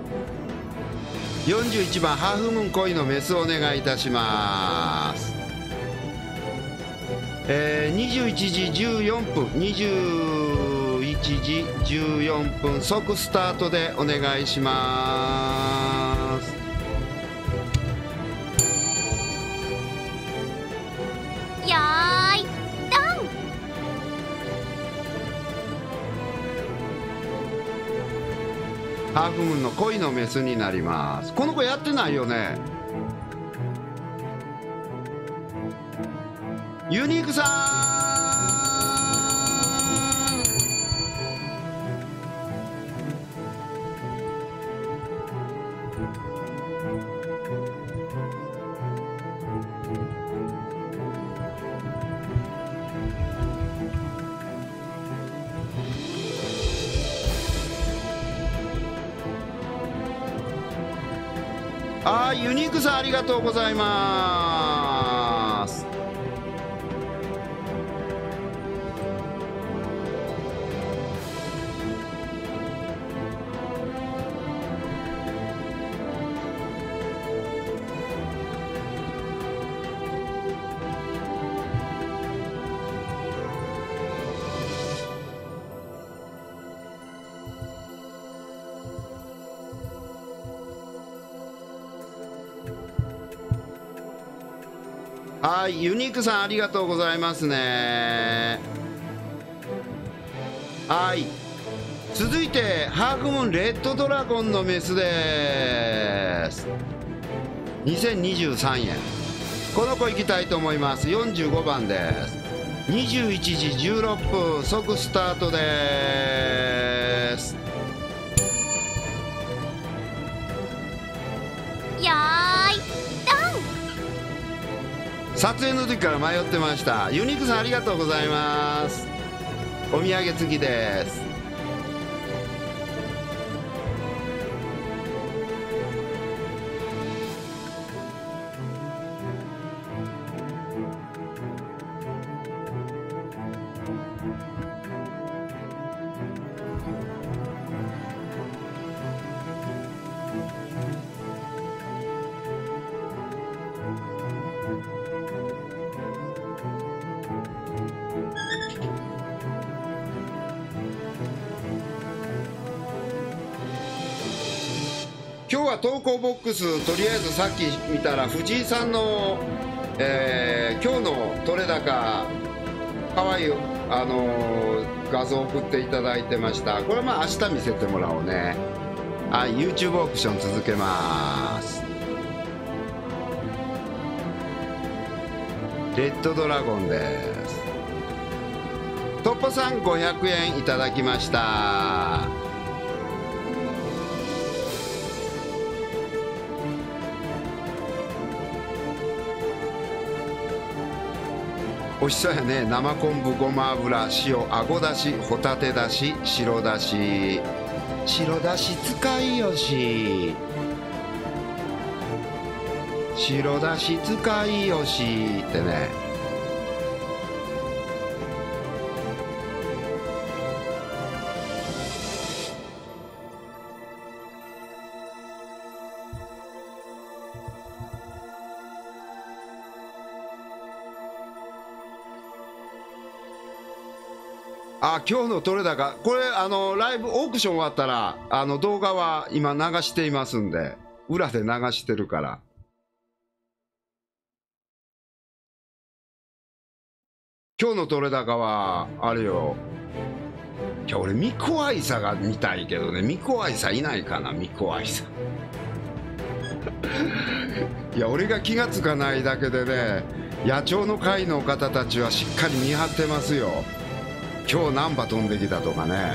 よんじゅういちばんハーフムーン恋のメスお願いいたします。えー、にじゅういちじじゅうよんぷん、にじゅういちじじゅうよんぷん即スタートでお願いします。 ハーフムーンの恋のメスになります。この子やってないよね。ユニークさん。あー、ユニークさんありがとうございます。はい、ユニークさんありがとうございますね。はい、続いてハーフムーンレッドドラゴンのメスです。にせんにじゅうさんえん。この子いきたいと思います。よんじゅうごばんです。にじゅういちじじゅうろっぷん即スタートです。 よーい撮影の時から迷ってました。ユニークさんありがとうございます。お土産付きです。今日は投稿ボックス、とりあえずさっき見たら藤井さんの、えー、今日の取れ高かわいい、あのー、画像送っていただいてました。これはまあ明日見せてもらおうね。はい、 YouTube オークション続けます。レッドドラゴンです。トッポさんごひゃくえんいただきました。おいしそうやね。生昆布、ごま油、塩、あごだし、ホタテだし、白だし。白だし使いよし。白だし使いよしってね。あ、今日の取れ高、これあのライブオークション終わったらあの動画は今流していますんで、裏で流してるから。今日の取れ高はあれよ。いや俺ミコアイサが見たいけどね。ミコアイサいないかな。ミコアイサいや俺が気がつかないだけでね、野鳥の会の方たちはしっかり見張ってますよ。今日何羽飛んできたとかね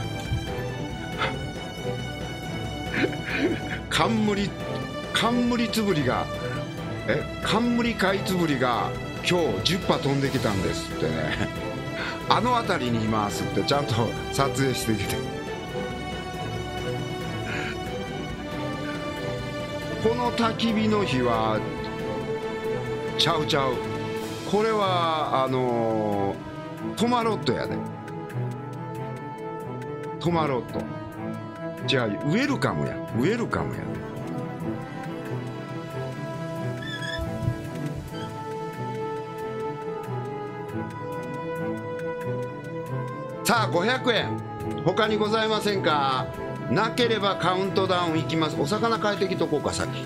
冠冠つぶりがえ冠カイツブリが今日じゅっ羽飛んできたんですってねあの辺りにいますってちゃんと撮影してきて、この焚き火の日はちゃうちゃう。これはあのー、トマロットやで。トマロット違う、ウェルカムや、ウェルカムや。さあごひゃくえん他にございませんか。なければカウントダウンいきます。お魚変えてきとこうか先。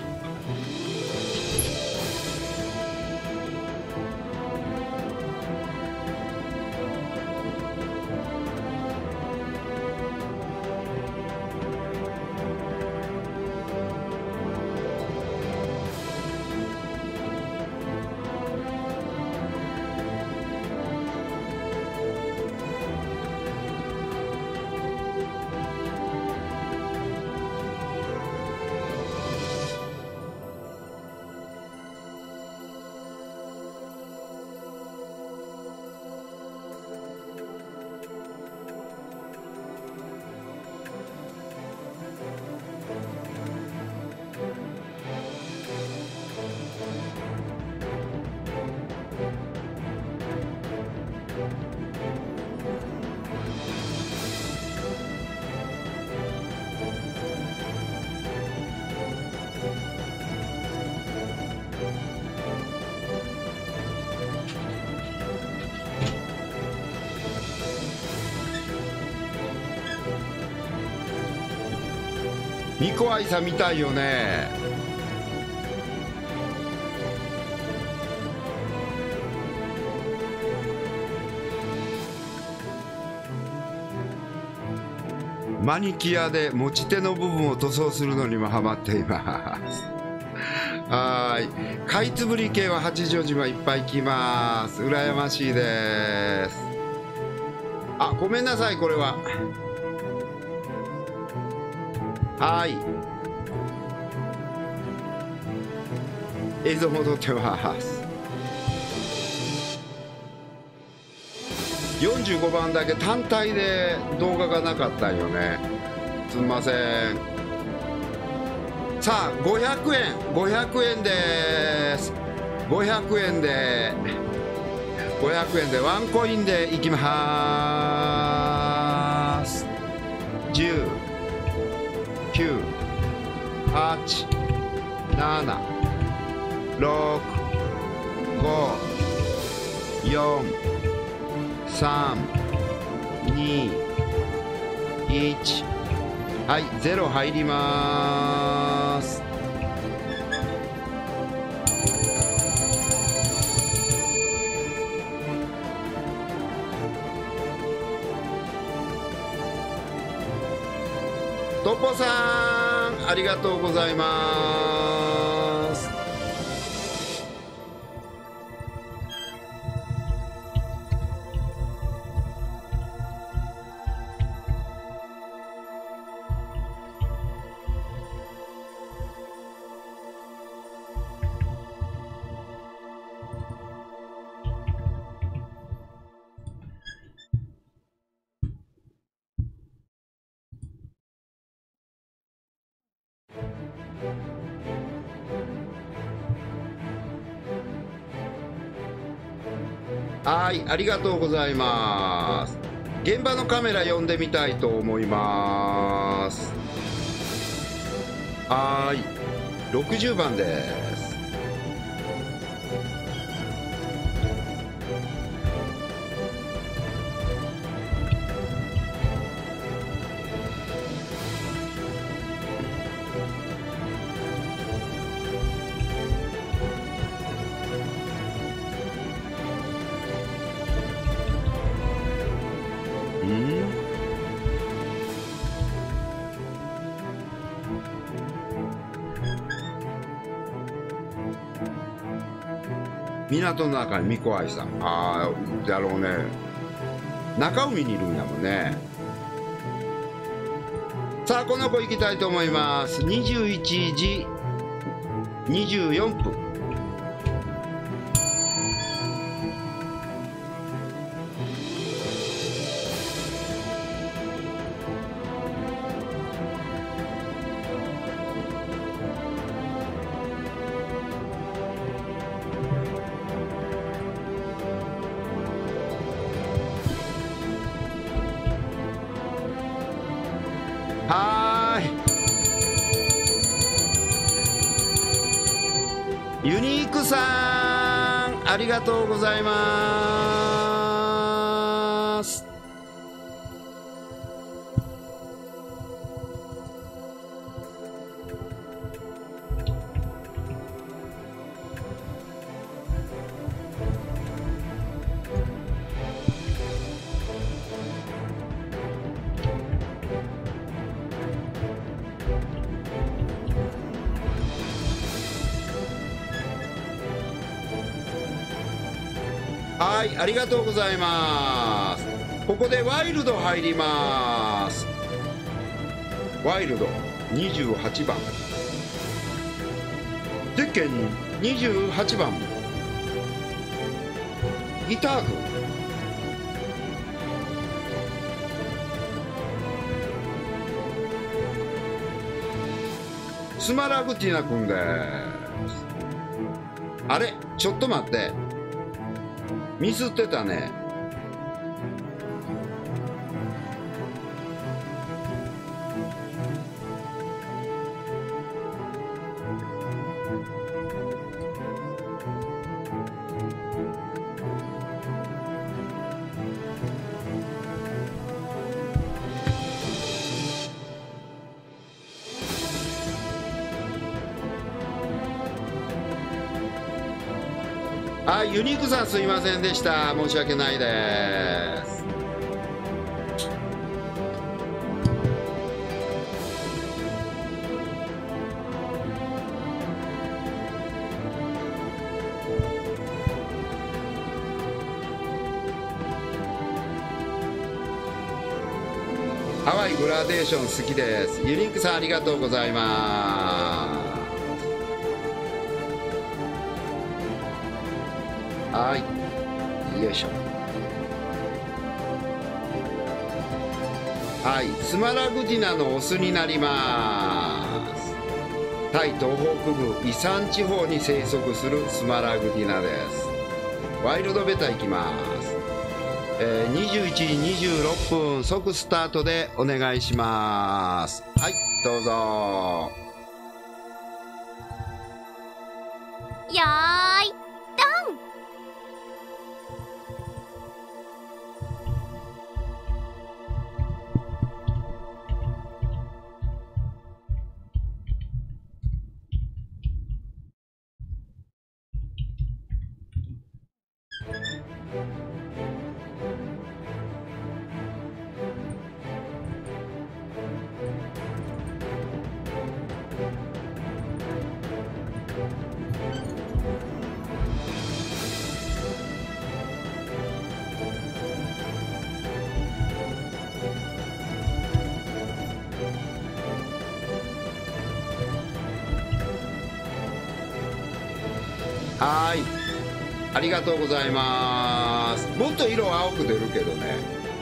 巫女愛さん見たいよね。マニキュアで持ち手の部分を塗装するのにもハマっています。はーい、かいつぶり系は八丈島いっぱい来ます。羨ましいです。あ、ごめんなさい、これは。はーい、映像戻ってます。よんじゅうごばんだけ単体で動画がなかったんよね。すみません。さあごひゃくえん、ごひゃくえんです。ごひゃくえんでごひゃくえんでワンコインでいきます。じゅう、きゅう、はち、なな、ろく、ご、よん、さん、に、いち、はい、ゼロ入ります。トッポさん、ありがとうございます。はい、ありがとうございます。現場のカメラ呼んでみたいと思います。はい、ろくじゅうばんです。港の中に巫女愛さん、ああだろうね、中海にいるんやもんね。さあこの子行きたいと思います。にじゅういちじにじゅうよんぷん。はーい、ユニークさんありがとうございます。はい、ありがとうございます。ここでワイルド入ります。ワイルドにじゅうはちばん、ゼッケンにじゅうはちばん、イターフ、スマラグティナ君です。あれ、ちょっと待って、ミスってたね。 あ、ユニークさんすいませんでした。申し訳ないです。ハワイグラデーション好きです。ユニークさんありがとうございます。はい、よいしょ。はい、スマラグディナのオスになります。タイ東北部イサン地方に生息するスマラグディナです。ワイルドベタ行きます。えー、にじゅういちじにじゅうろっぷん即スタートでお願いします。はい、どうぞ。 よーいドン。はい、ありがとうございます。もっと色青く出るけどね。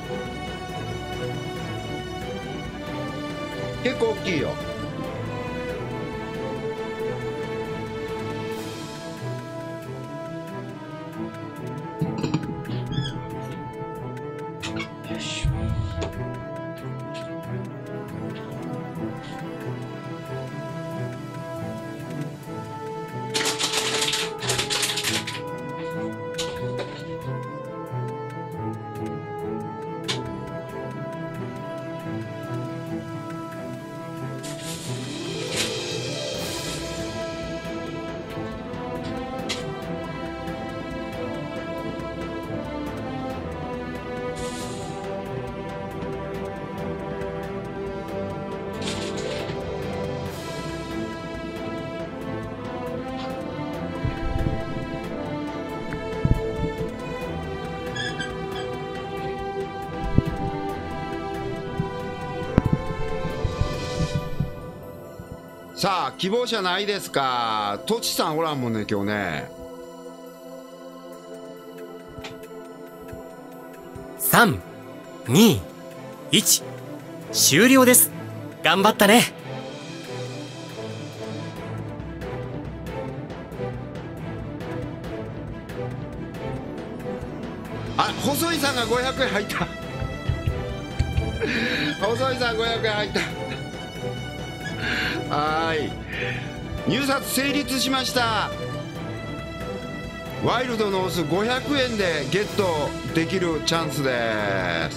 結構大きいよ。よいしょ。さあ、希望者ないですか。とちさんおらんもんね今日ね。 さん、に、いち、終了です。頑張ったね。 あ、細井さんがごひゃくえん入った細井さんごひゃくえん入った。はい、入札成立しました。ワイルドのオスごひゃくえんでゲットできるチャンスです。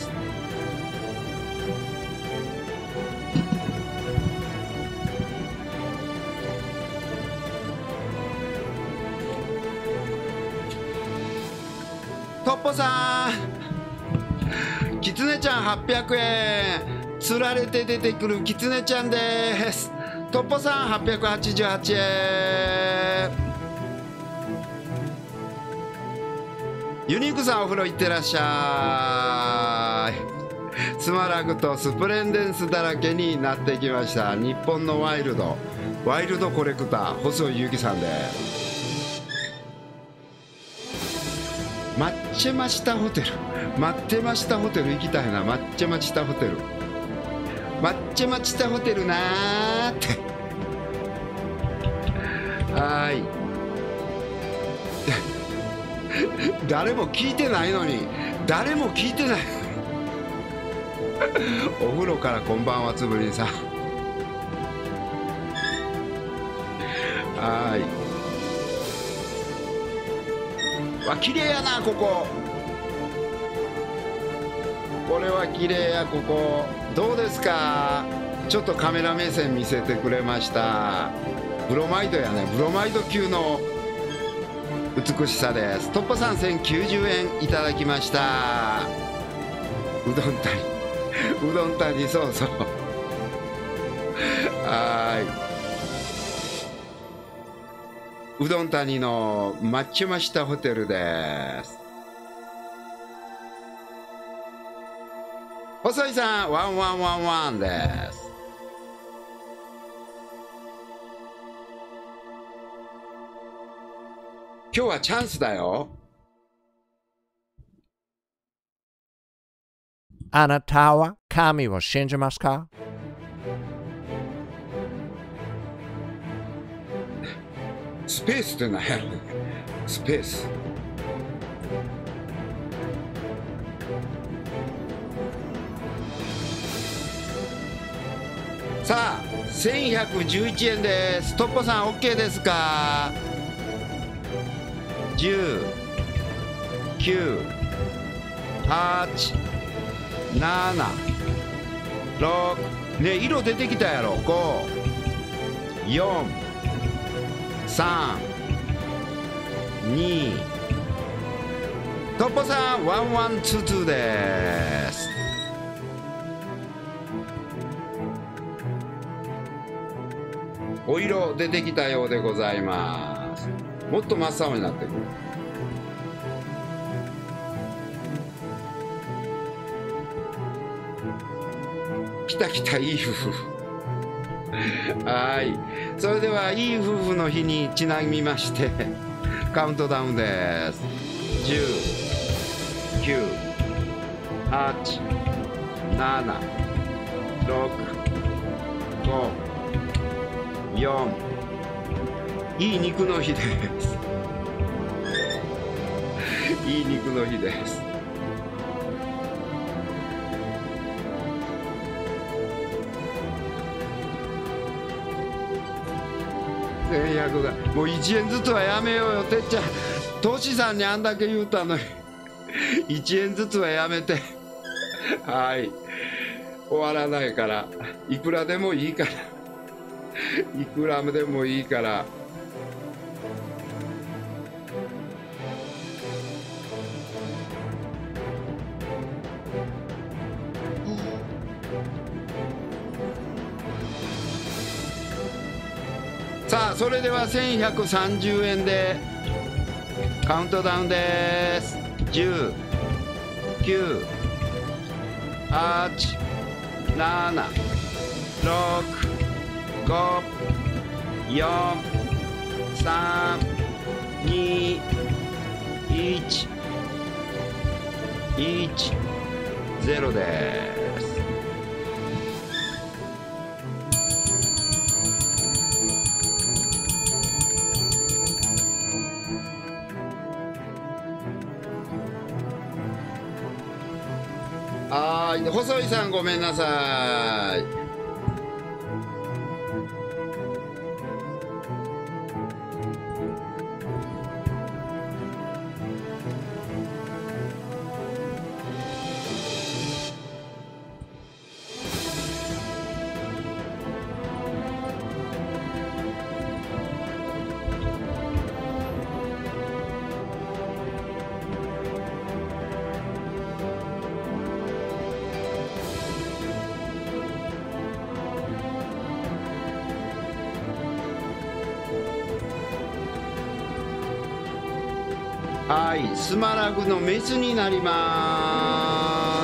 トッポさん、キツネちゃんはっぴゃくえん、釣られて出てくるキツネちゃんです。トッポさんはっぴゃくはちじゅうはちえん。ユニークさんお風呂行ってらっしゃい。スマラグとスプレンデンスだらけになってきました。日本のワイルドワイルドコレクター細井ゆきさんです。待ってましたホテル、待ってましたホテル行きたいな。待ってましたホテル、待ってましたホテルなーってはーい誰も聞いてないのに、誰も聞いてないお風呂からこんばんはつぶりんさん。はーい、わ、綺麗やなここ。これは綺麗やここ。どうですか。ちょっとカメラ目線見せてくれました。ブロマイドやね。ブロマイド級の美しさです。トッポさんせんきゅうじゅうえんいただきました。うどん谷うどん谷、そうそうはーい、うどん谷のマッチマシタホテルです。細井さんワンワンワンワンです。今日はチャンスだよ。 あなたは神を信じますか？ スペースって何やろ。スペース。さあせんひゃくじゅういちえんです。トッポさん OK ですか？じゅう、きゅう、はち、なな、ろく、ね、色出てきたやろ。ご、よん、さん、に、トッポさんワンワンツーツーです。お色出てきたようでございます。もっと真っ青になってくる。きたきた、いい夫婦はい、それではいい夫婦の日にちなみましてカウントダウンです。じゅう、きゅう、はち、なな、ろく、ご、よん、いい肉の日ですいい肉の日です。せんひゃくがもういちえんずつはやめようよ。てっちゃん、トシさんにあんだけ言うたのにいちえんずつはやめてはい、終わらないから、いくらでもいいからいくらでもいいから。さあそれではせんひゃくさんじゅうえんでカウントダウンです。じゅう、きゅう、はち、なな、ろく、ご、よん、さん、に、いち、いち、ゼロです。はい、細井さんごめんなさい。はい、スマラグのメスになります。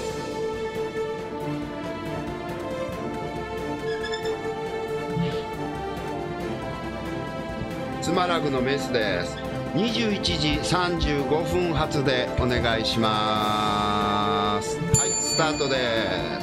スマラグのメスです。にじゅういちじさんじゅうごふん発でお願いします。はい、スタートです。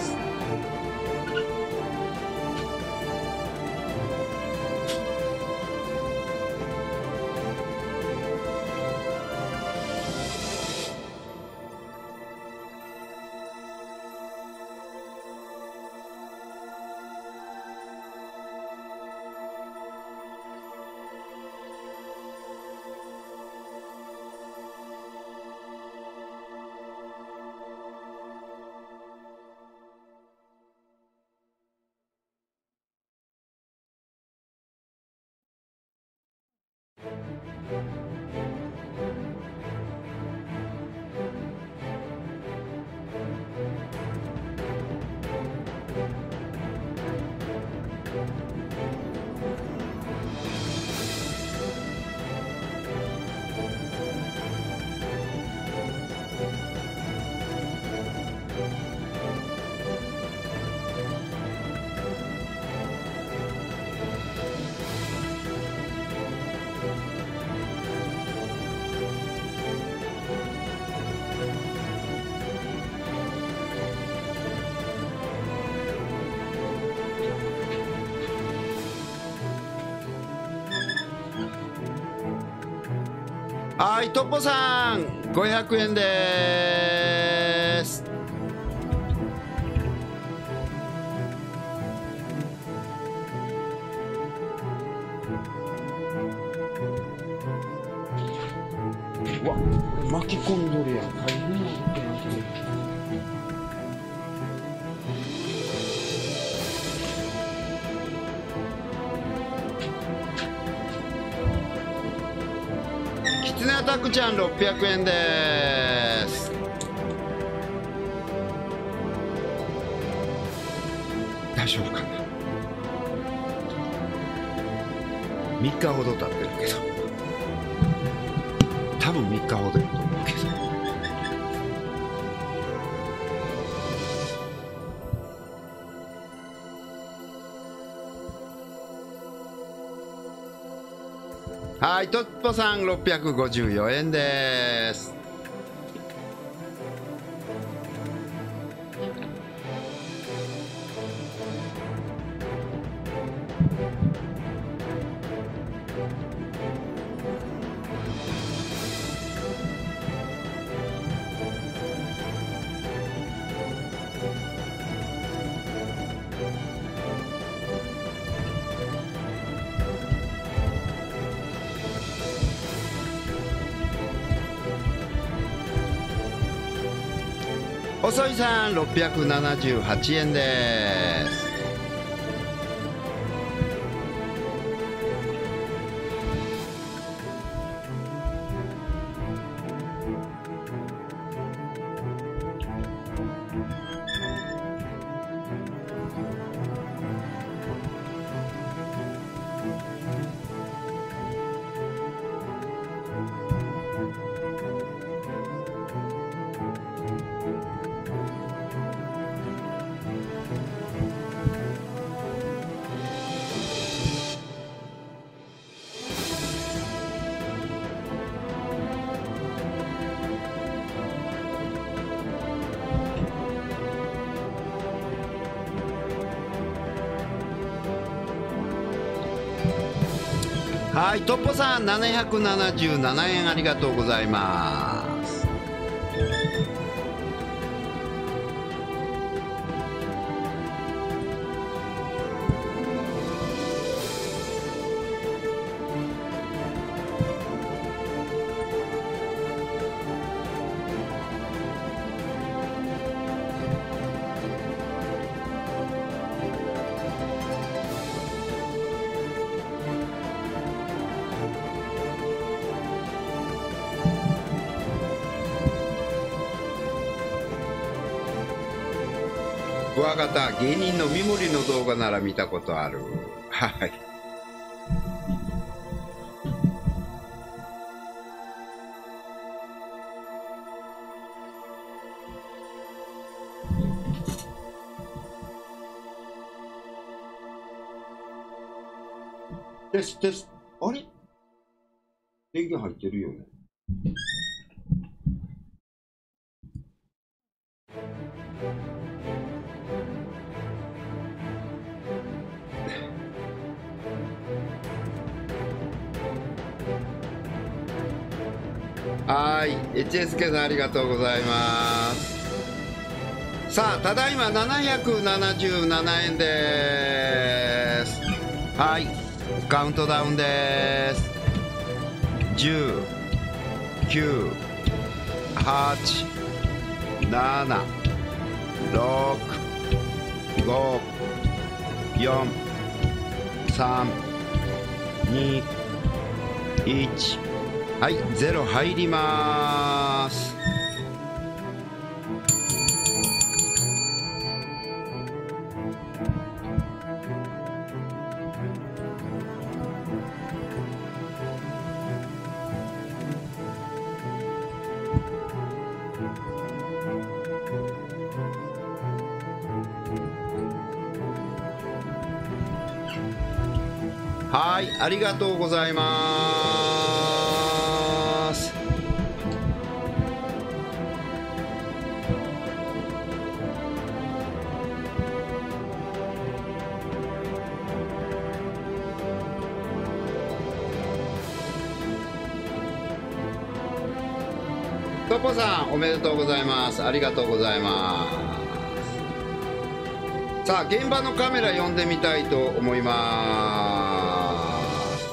はい、トッポさんごひゃくえんです。うわ、巻き込んどるやん。大変なことになってる。きつねアタックちゃんろっぴゃくえんです。大丈夫かな。みっかほど経ってるけど、多分みっかほどやと思うけど。はい、トッポさんろっぴゃくごじゅうよえんです。細井さんろっぴゃくななじゅうはちえんです。はい、トッポさんななひゃくななじゅうななえんありがとうございます。クワガタ、芸人の三森の動画なら見たことある。はい。テステス、あれ電源入ってるよね。はい、エチエスケー さんありがとうございます。さあ、ただいまななひゃくななじゅうななえんです。はい、カウントダウンです。じゅう、きゅう、はち、なな、ろく、ご、よん、さん、に、いち、はい、ゼロ入ります。はい、ありがとうございます。 トポさんおめでとうございます。ありがとうございます。さあ現場のカメラ呼んでみたいと思います。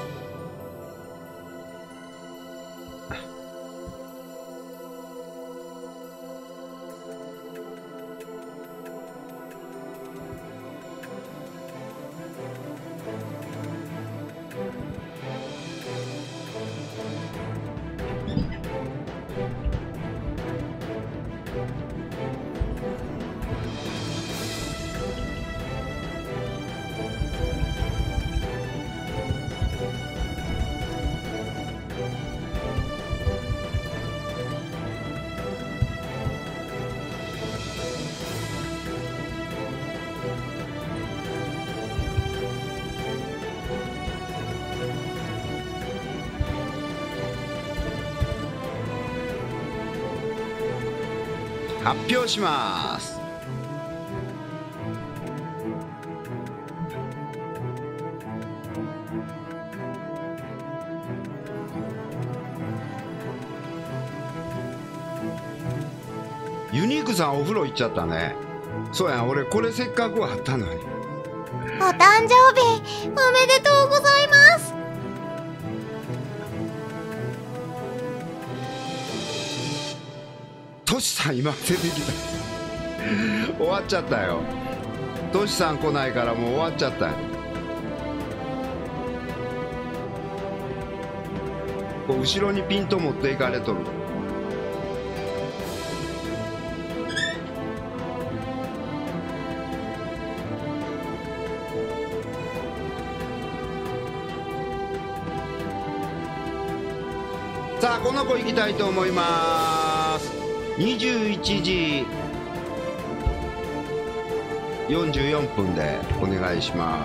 発表します。ユニークさんお風呂行っちゃったね。そうやん、俺これせっかくあったのに。 お誕生日おめでとうございます。 トシさん今出てきた終わっちゃったよ。トシさん来ないからもう終わっちゃったよ。こう後ろにピント持っていかれとる。さあこの子行きたいと思います。にじゅういちじよんじゅうよんぷんでお願いします。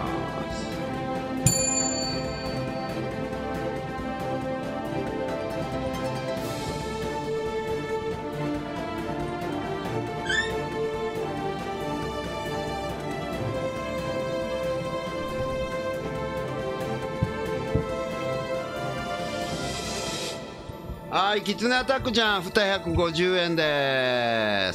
はい、キツネアタックちゃんにひゃくごじゅうえんです。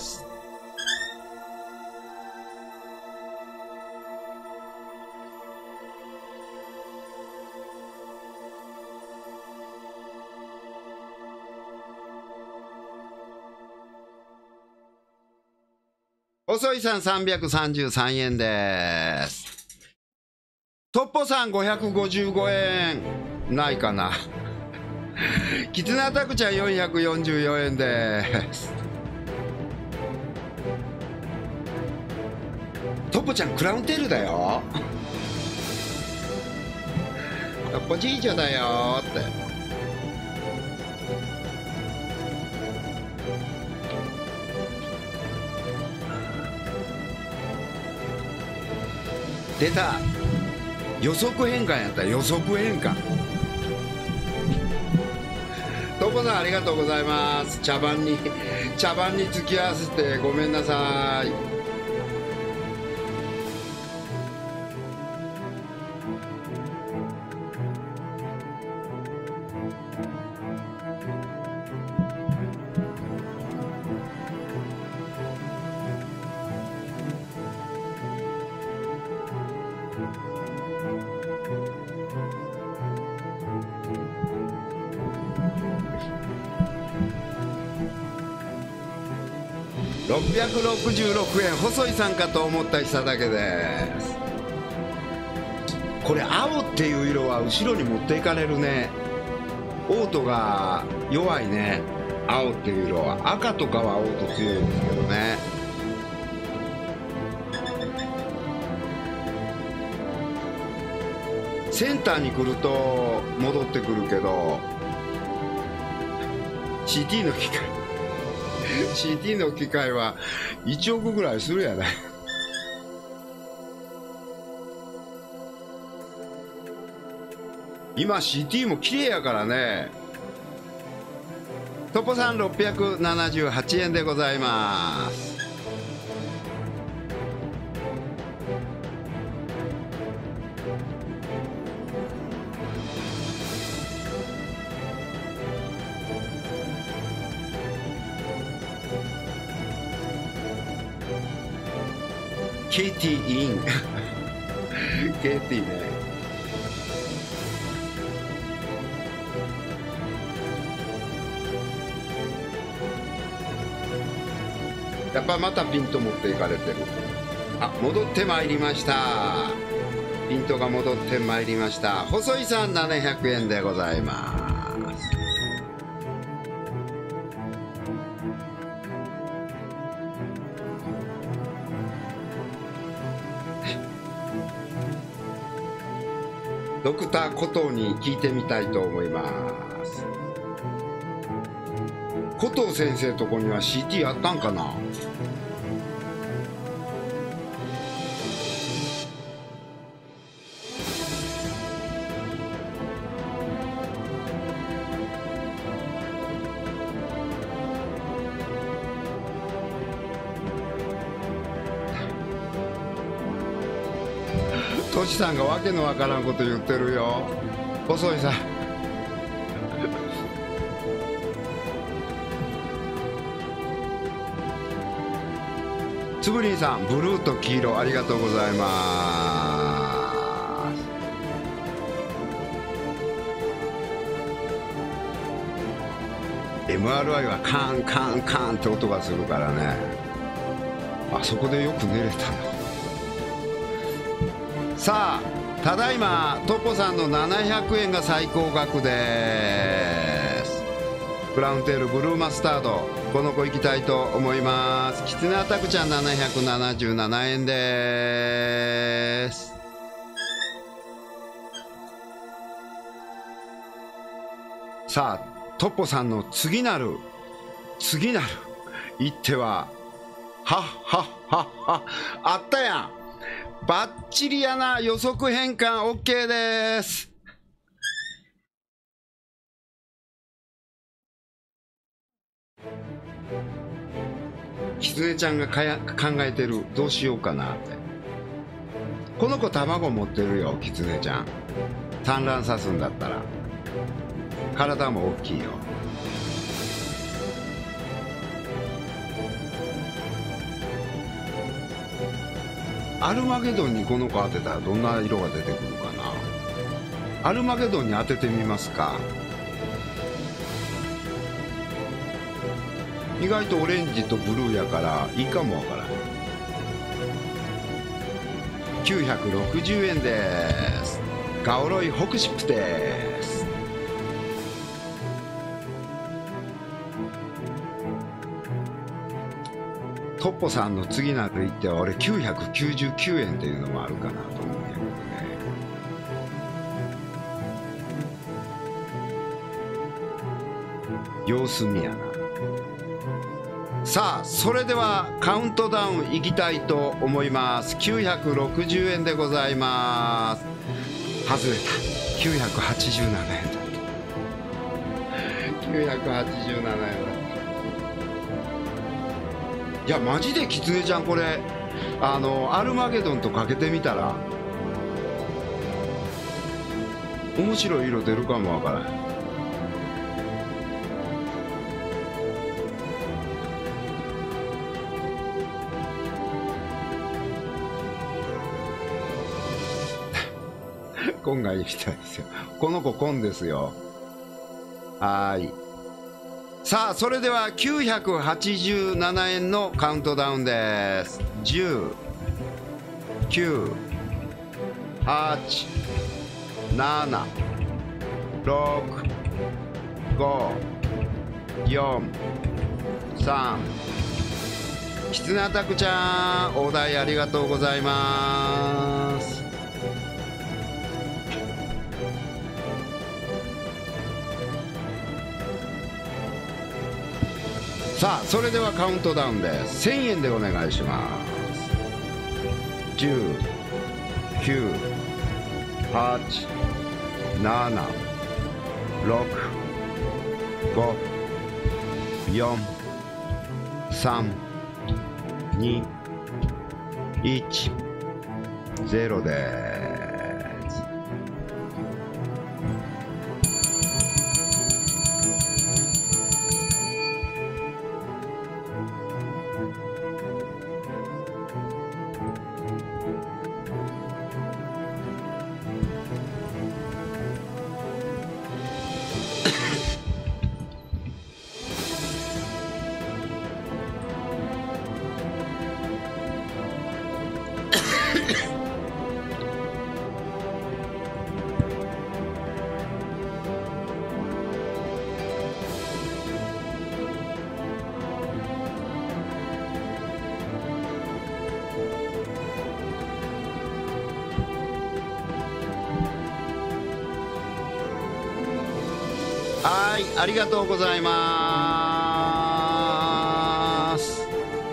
細井さんさんびゃくさんじゅうさんえんです。トッポさんごひゃくごじゅうごえんないかな。キツネアタックちゃんよんひゃくよんじゅうよんえんです。トッポちゃんクラウンテールだよ。トッポじいちゃだよって。出た。予測変換やった。予測変換。トッポさんありがとうございます。茶番に茶番に付き合わせてごめんなさい。ろっぴゃくろくじゅうろくえん、細井さんかと思ったしただけです。これ青っていう色は後ろに持っていかれるね。オートが弱いね。青っていう色は。赤とかはオート強いんですけどね。センターに来ると戻ってくるけど シーティー の機械シーティー の機械はいちおくぐらいするやない。今 シーティー も綺麗やからね。トポさんろっぴゃくななじゅうはちえんでございます。 ケイティインケイティね。やっぱまたピント持っていかれてる。あ、戻ってまいりました。ピントが戻ってまいりました。細井さんななひゃくえんでございます。ドクターコトーに聞いてみたいと思います。コトー先生とこには シーティー あったんかな。トシさんがわけのわからんこと言ってるよ。細井さんつぶりんさん、ブルーと黄色ありがとうございます。エムアールアイ はカンカンカンって音がするからね。あそこでよく寝れたの。さあ、ただいまトポさんのななひゃくえんが最高額です。クラウンテールブルーマスタード、この子行きたいと思います。キツネアタクちゃんななひゃくななじゅうななえんです。さあ、トポさんの次なる次なる一手ははっはっはっはあったやん。バッチリやな。予測変換 OK です。キツネちゃんがかや考えてる。どうしようかなって。この子卵持ってるよ。キツネちゃん産卵さすんだったら体も大きいよ。アルマゲドンにこの子当てたらどんな色が出てくるかな。アルマゲドンに当ててみますか。意外とオレンジとブルーやからいいかもわからない。きゅうひゃくろくじゅうえんです。ガオロイホクシップです。トッポさんの次なる一手は俺きゅうひゃくきゅうじゅうきゅうえんっていうのもあるかなと思うんやけどね。様子見やな。さあ、それではカウントダウンいきたいと思います。きゅうひゃくろくじゅうえんでございます。外れた。きゅうひゃくはちじゅうななえんだった。きゅうひゃくはちじゅうななえんだった。いやマジでキツネちゃん、これあのアルマゲドンとかけてみたら面白い色出るかもわからない。コンが行きたいですよ。この子コンですよ。はーい。さあ、それではきゅうひゃくはちじゅうななえんのカウントダウンです。じゅう、きゅう、はち、なな、ろく、ご、よん、さん。キツネアタクちゃん、お題ありがとうございます。さあ、それではカウントダウンです。せんえんでお願いします。じゅう、きゅう、はち、なな、ろく、ご、よん、さん、に、いち、ゼロです。 はい、ありがとうございます。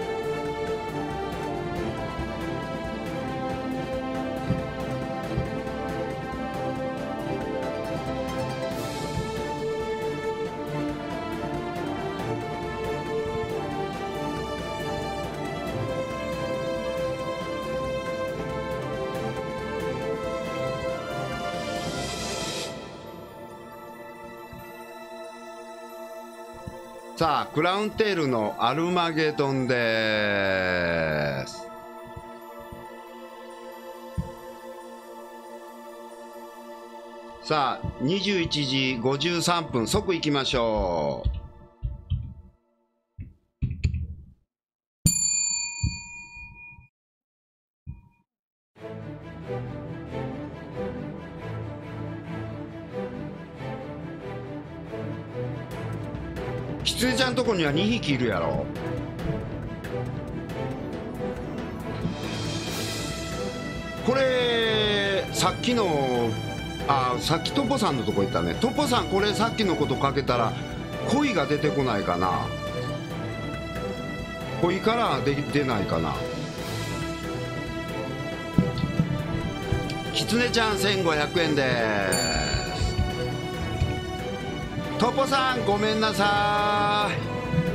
さあ、クラウンテールのアルマゲドンです。さあ、にじゅういちじごじゅうさんぷん、即行きましょう。キツネちゃんとこにはにひきいるやろ。これさっきのあさっきトポさんのとこ行ったね。トポさん、これさっきのことかけたら恋が出てこないかな。恋からで出ないかな。キツネちゃんせんごひゃくえんです。トポさん、ごめんなさい。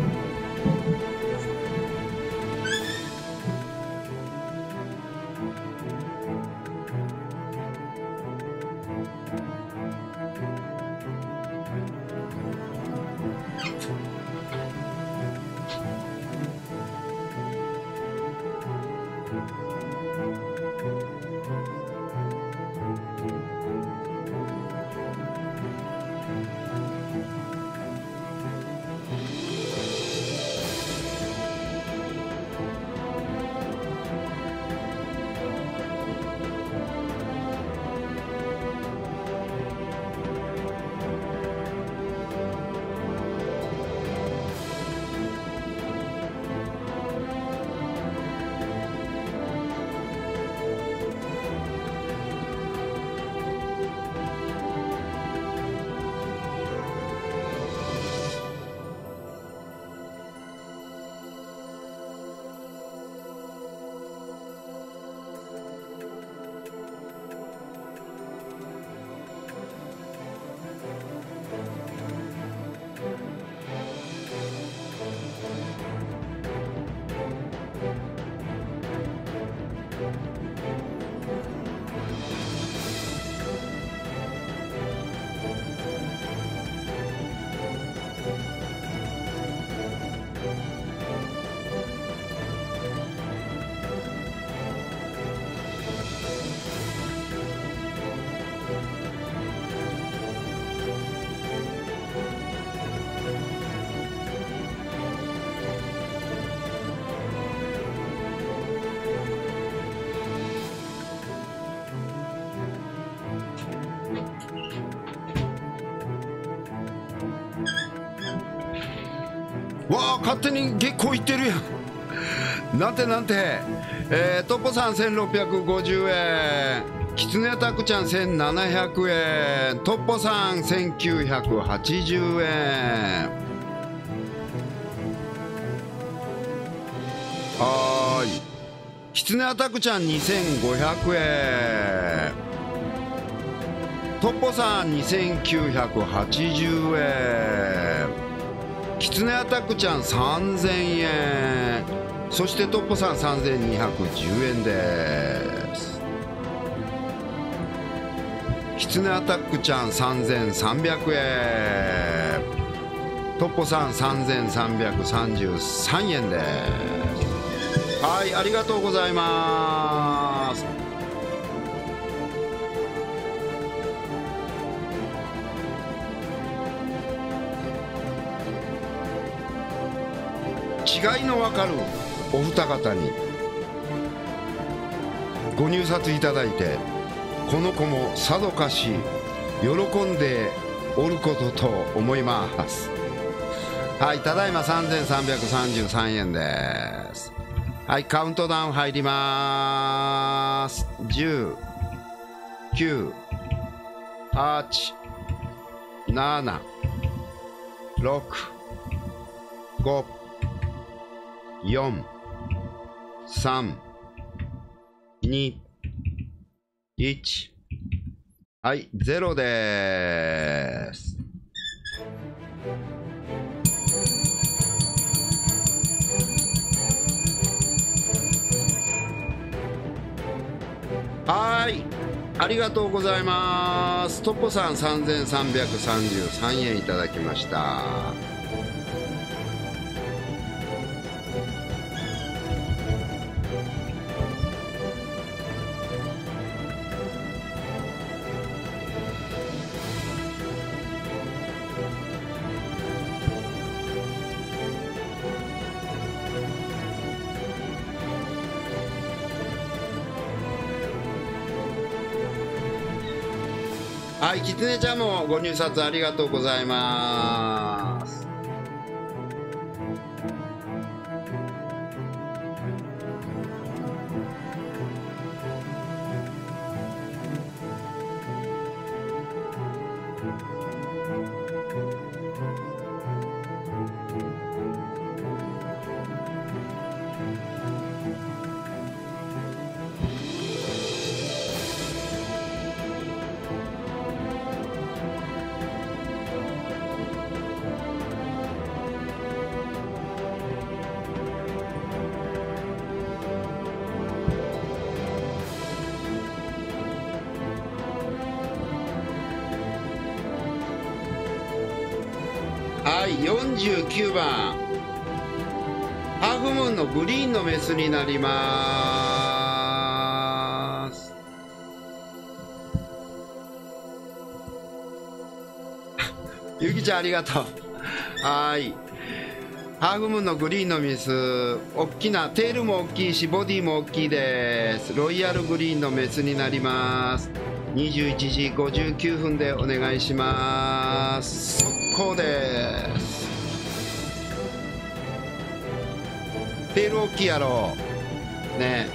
わあ、勝手に月光いってるやん。なんてなんて、えー、トッポさんせんろっぴゃくごじゅうえん、キツネアタックちゃんせんななひゃくえん、トッポさんせんきゅうひゃくはちじゅうえん。はーい、キツネアタックちゃんにせんごひゃくえん、トッポさんにせんきゅうひゃくはちじゅうえん、キツネアタックちゃんさんぜんえん、そしてトッポさんさんぜんにひゃくじゅうえんです。キツネアタックちゃんさんぜんさんびゃくえん、トッポさんさんぜんさんびゃくさんじゅうさんえんです。はい、ありがとうございます。違いのわかるお二方にご入札いただいて、この子もさぞかし喜んでおることと思います。はい、ただいまさんぜんさんびゃくさんじゅうさんえんです。はい、カウントダウン入ります。じゅう、きゅう、はち、なな、ろく、ご、よん、さん、に、いち、はい、ゼロです。はい、ありがとうございます。トッポさんさんぜんさんびゃくさんじゅうさんえんいただきました。はい、きつねちゃんもご入札ありがとうございます。はい、よんじゅうきゅうばんハーフムーンのグリーンのメスになります。ゆきちゃんありがとう。はい、ハーフムーンのグリーンのメス、大きなテールも大きいしボディも大きいです。ロイヤルグリーンのメスになります。にじゅういちじごじゅうきゅうふんでお願いします。速攻です。テール大きいやろね。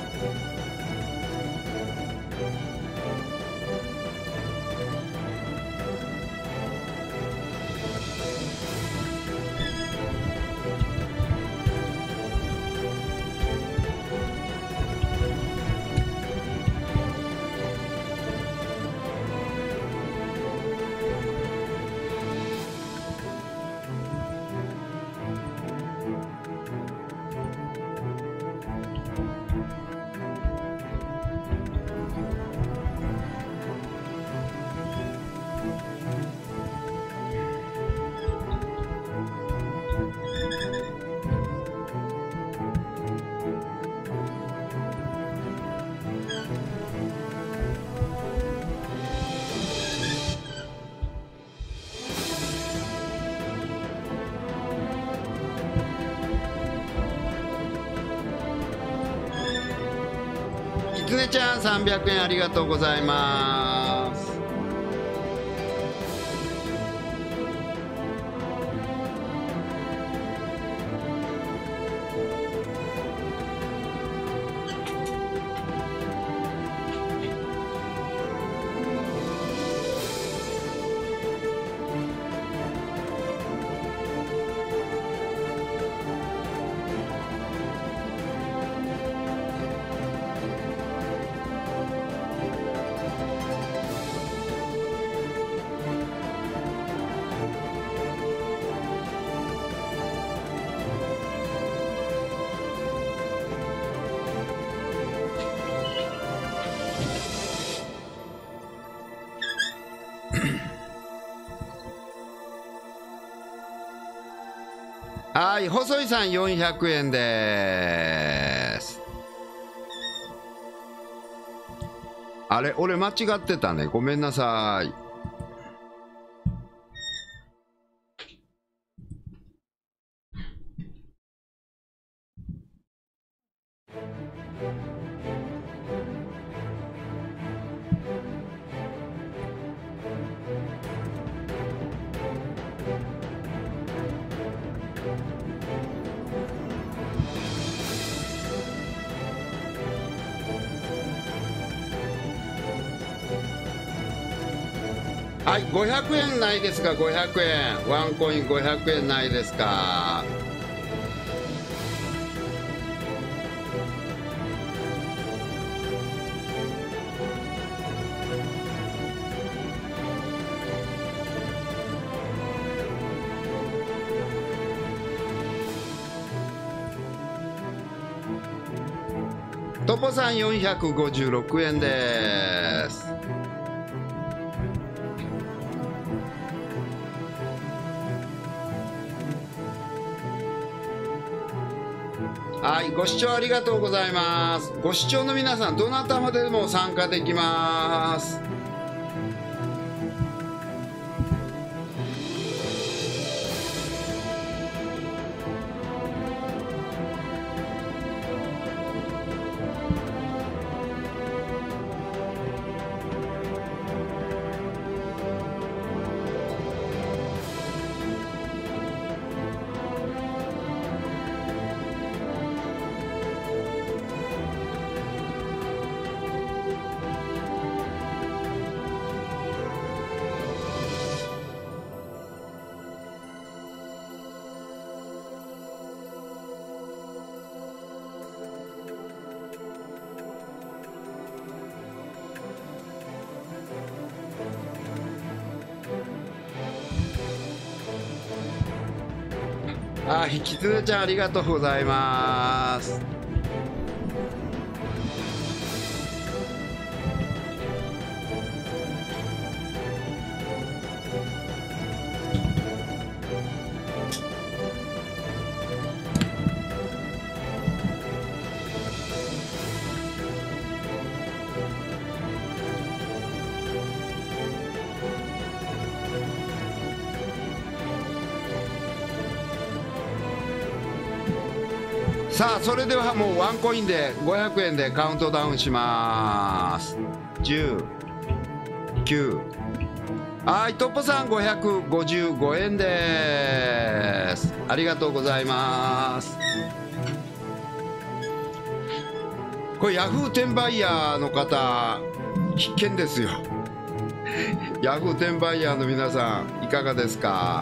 きつねちゃんさんびゃくえんありがとうございます。はい、細井さんよんひゃくえんです。あれ、俺間違ってたね。ごめんなさい。 はい、ごひゃくえんないですか。ごひゃくえん、ワンコインごひゃくえんないですか。トポさんよんひゃくごじゅうろくえんです。はい、ご視聴ありがとうございます。ご視聴の皆さん、どなたまでも参加できます。あ、ひきつねちゃんありがとうございます。さあ、それではもうワンコインでごひゃくえんでカウントダウンします。じゅう、きゅう、はい、トッポさんごひゃくごじゅうごえんです。ありがとうございます。これヤフー転売ヤーの方必見ですよ。ヤフー転売ヤーの皆さんいかがですか。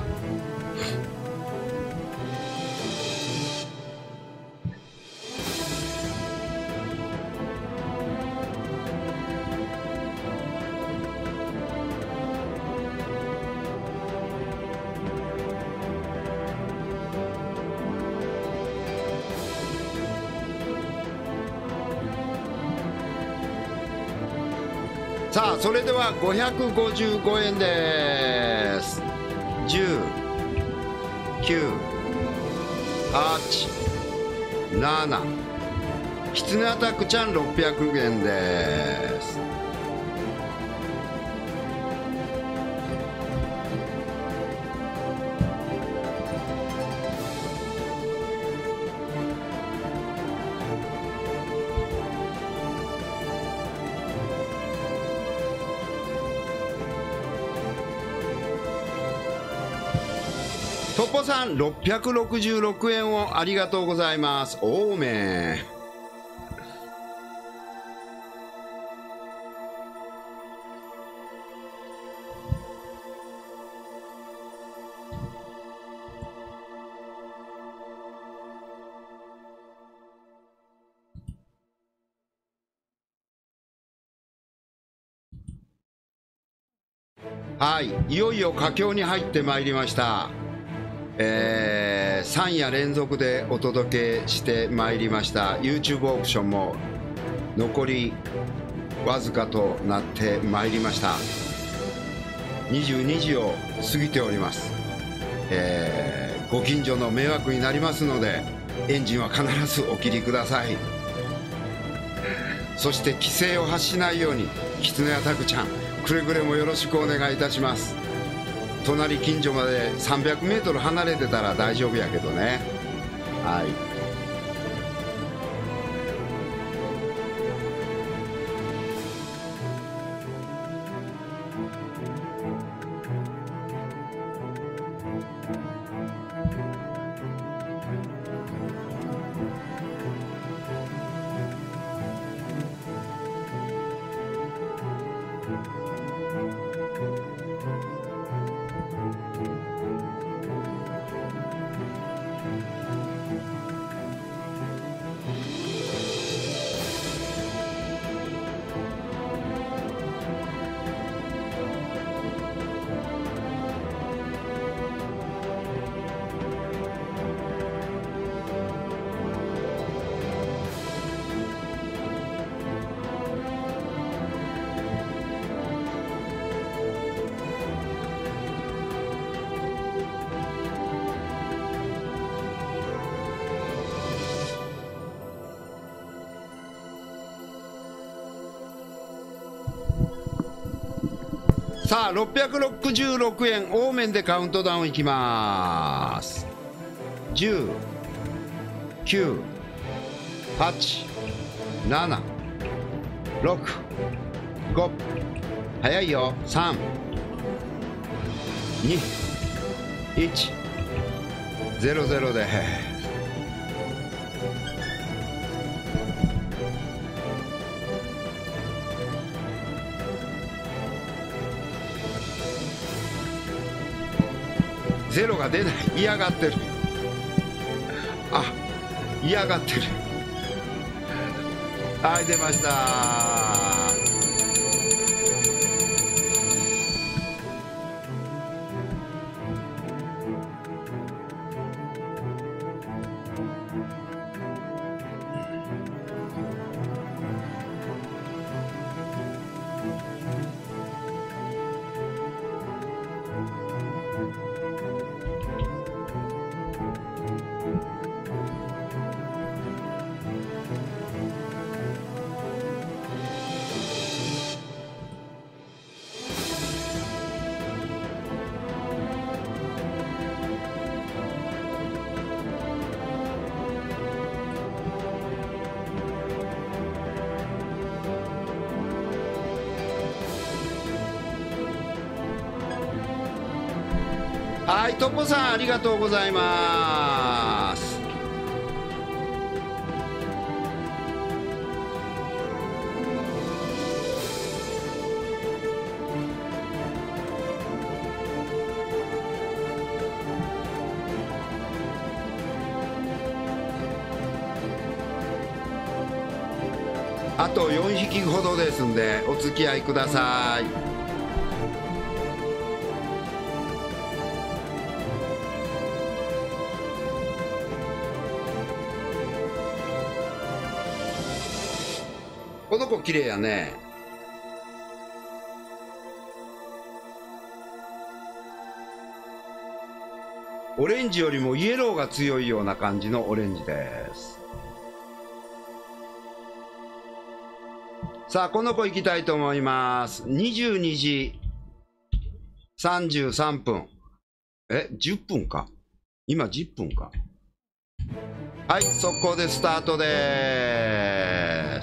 さあ、それではごひゃくごじゅうごえんです。じゅう、きゅう、はち、なな、きつねアタックちゃんろっぴゃくえんです。トッポさんろっぴゃくろくじゅうろくえんをありがとうございます。おーめー。はい、いよいよ佳境に入ってまいりました。えー、さん夜連続でお届けしてまいりました YouTube オークションも残りわずかとなってまいりました。にじゅうにじを過ぎております。えー、ご近所の迷惑になりますのでエンジンは必ずお切りください。そして規制を発しないようにきつねアタックちゃんくれぐれもよろしくお願いいたします。隣近所までさんびゃくメートル離れてたら大丈夫やけどね。はい。 さあろっぴゃくろくじゅうろくえん多めでカウントダウンいきます。じゅう、きゅう、はち、なな、ろく、ご、早いよ、さん、に、いち、ゼロゼロです。ゼロが出ない。嫌がってる。あ、嫌がってる。はい、出ました。はい、トッポさんありがとうございます。あとよんひきほどですんでお付き合いください。この子綺麗やね。オレンジよりもイエローが強いような感じのオレンジです。さあこの子行きたいと思います。にじゅうにじさんじゅうさんぷん、えじゅっぷんか、今じゅっぷんか。はい、速攻でスタートです。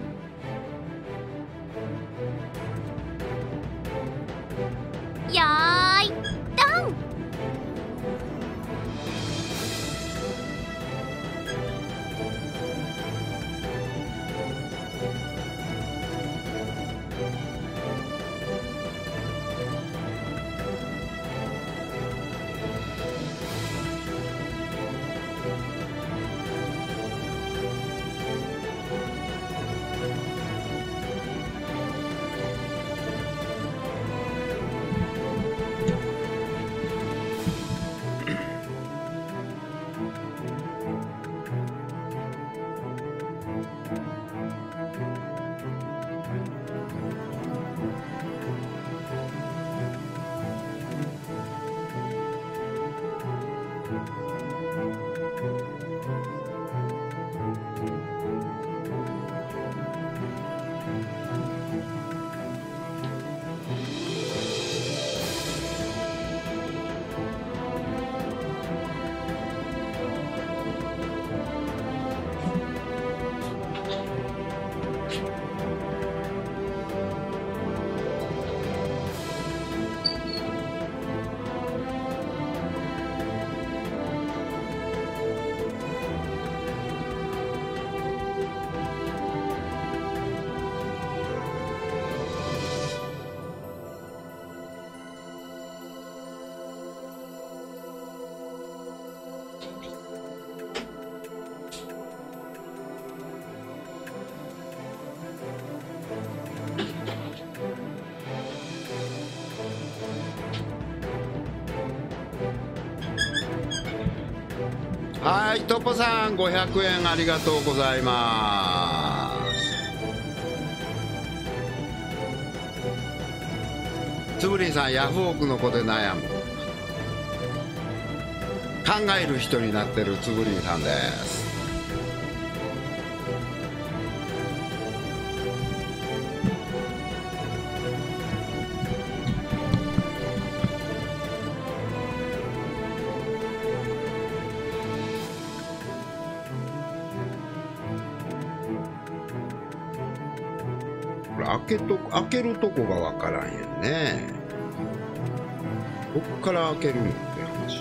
よーいドン。 はい、トッポさんごひゃくえんありがとうございます。つぶりんさん、ヤフオクの子で悩む、考える人になってるつぶりんさんです。 これ開けと開けるとこがわからんやんね。どっから開けるのって話。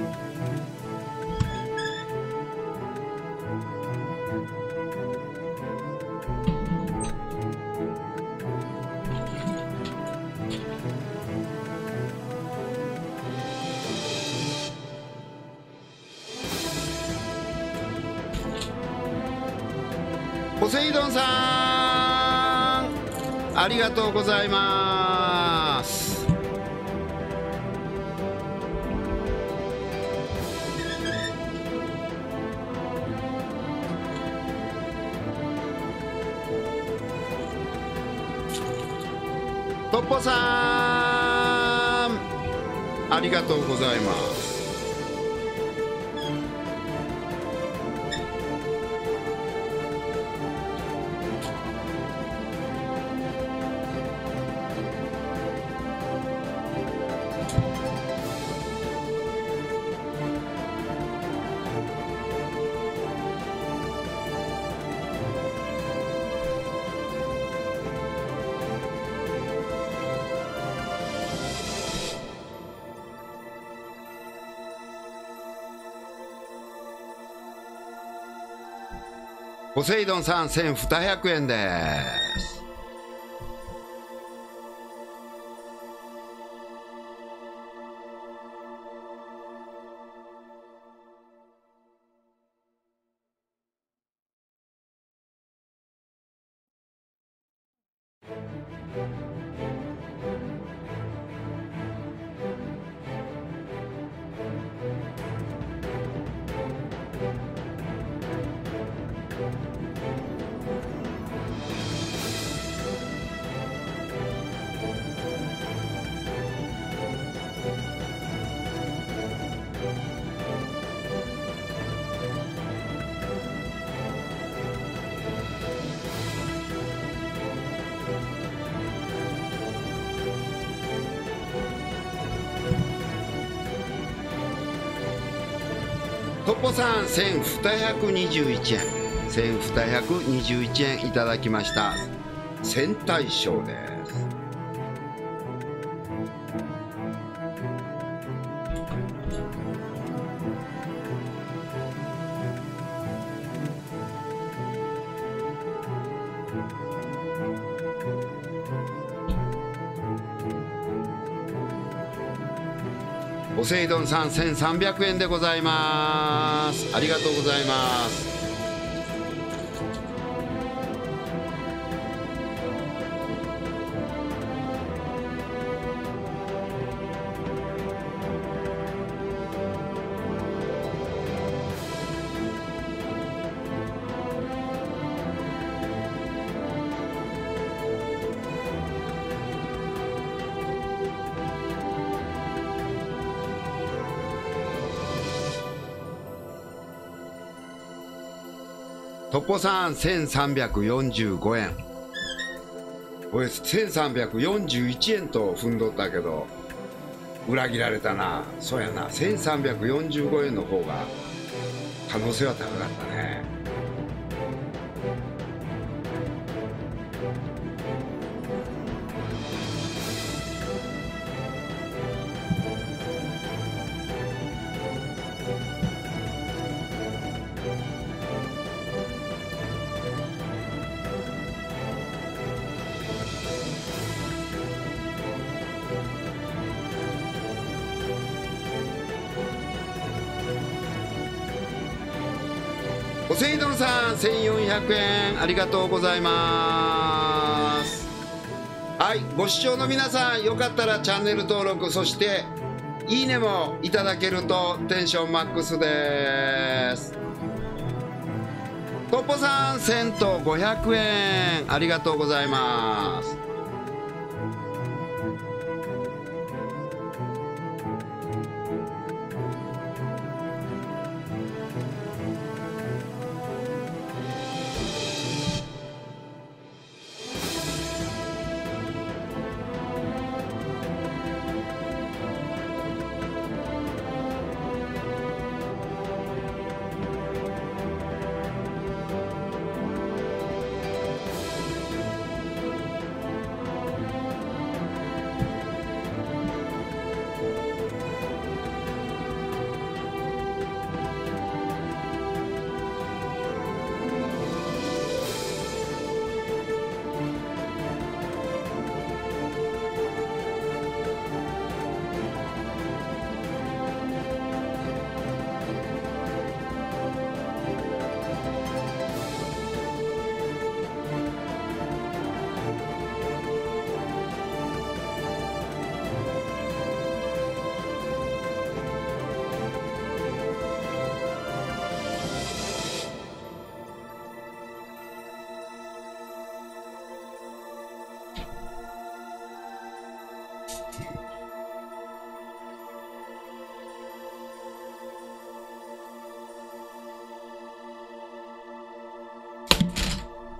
ポセイドンさん、ありがとうございます。トッポさん、ありがとうございます。ポセイドンさん、せんにひゃくえんです。トッポさん、せんにひゃくにじゅういちえん、せんにひゃくにじゅういちえんいただきました。戦隊賞です。ポセイドンさん、せんさんびゃくえんでございます。ありがとうございます。トッポさん、せんさんびゃくよんじゅうごえん。これせんさんびゃくよんじゅういちえんと踏んどったけど裏切られたな。そうやな、せんさんびゃくよんじゅうごえんの方が可能性は高かったね。ポセイドンさん、せんよんひゃくえんありがとうございます。はい、ご視聴の皆さん、よかったらチャンネル登録、そしていいねもいただけるとテンションマックスです。トッポさん、せんとごひゃくえんありがとうございます。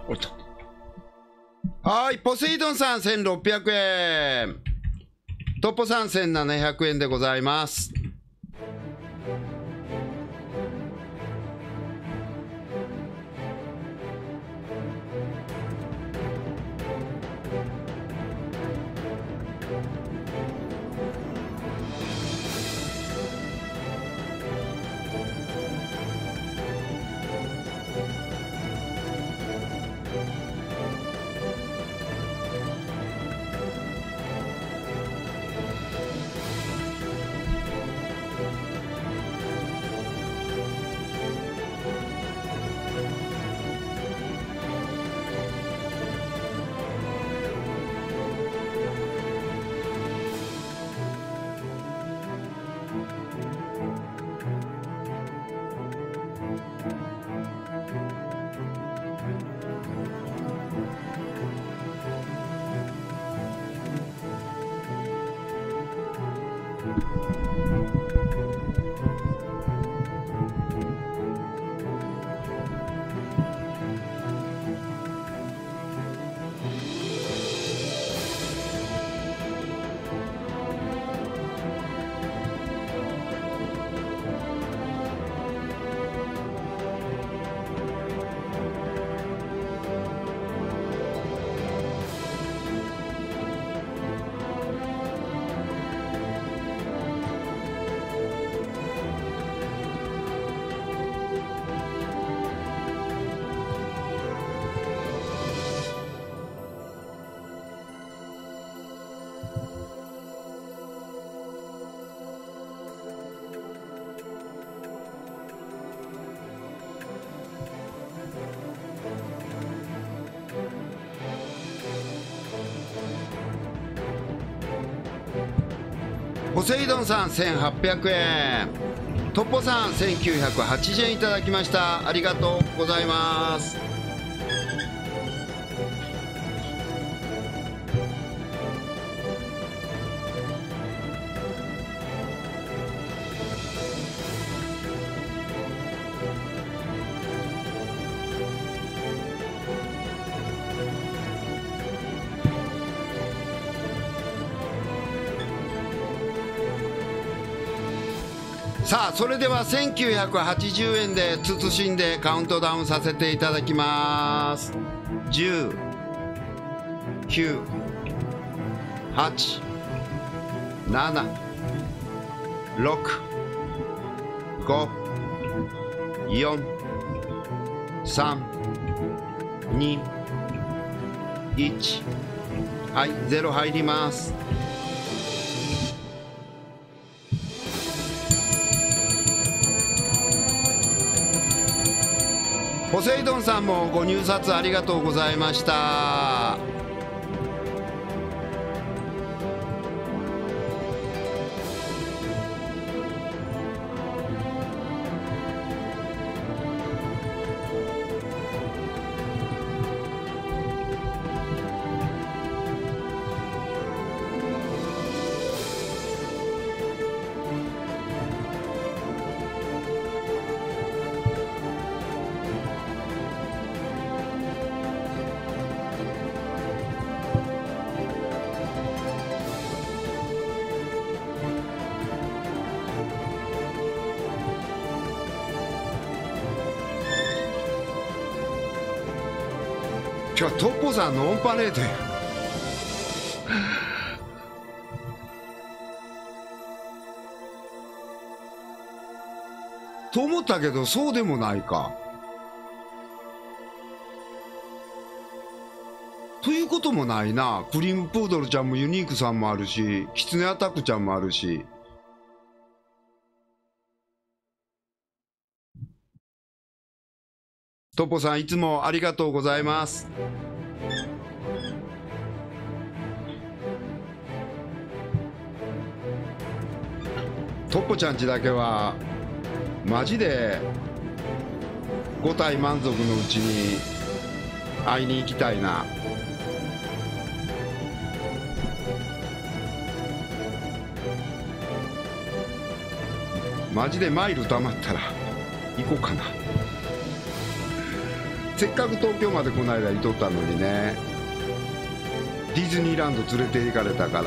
おっと。はい、ポセイドンさんせんろっぴゃくえん。トッポさんせんななひゃくえんでございます。ポセイドンさんせんはっぴゃくえん。トッポさんせんきゅうひゃくはちじゅうえんいただきました。ありがとうございます。さあ、それではせんきゅうひゃくはちじゅうえんで慎んでカウントダウンさせていただきます。じゅう、きゅう、はち、なな、ろく、ご、よん、さん、に、いち。はい、ゼロ入ります。ポセイドンさんもご入札ありがとうございました。今日はトッポさんのオンパレードや。と思ったけどそうでもないか。ということもないな。クリームプードルちゃんもユニークさんもあるし、キツネアタックちゃんもあるし。トッポさんいつもありがとうございます。トッポちゃんちだけはマジでご体満足のうちに会いに行きたいな。マジでマイル貯まったら行こうかな。 せっかく東京までこの間いとったのにね、ディズニーランド連れて行かれたから。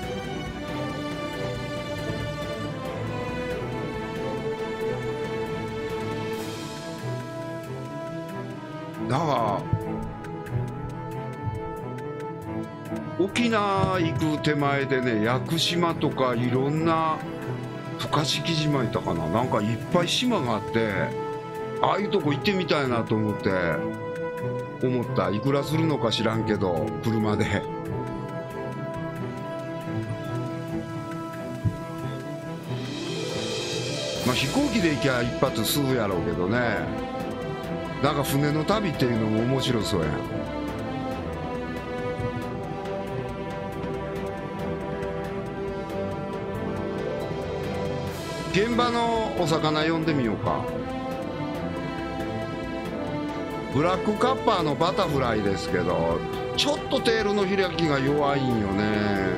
だから沖縄行く手前でね、屋久島とかいろんな深敷島いたかな、なんかいっぱい島があって、ああいうとこ行ってみたいなと思って思った。いくらするのか知らんけど、車で。まあ飛行機で行きゃ一発すぐやろうけどね、なんか船の旅っていうのも面白そうやん。現場のお魚呼んでみようか。ブラックカッパーのバタフライですけど、ちょっとテールの開きが弱いんよね。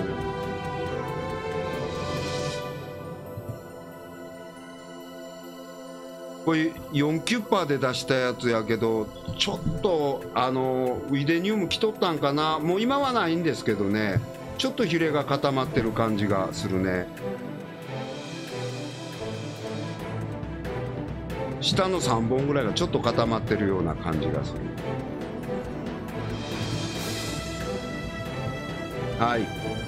これよんキュッパーで出したやつやけど、ちょっとあのウイデニウム来とったんかな。もう今はないんですけどね、ちょっとヒレが固まってる感じがするね。下のさんぼんぐらいがちょっと固まってるような感じがする。はい。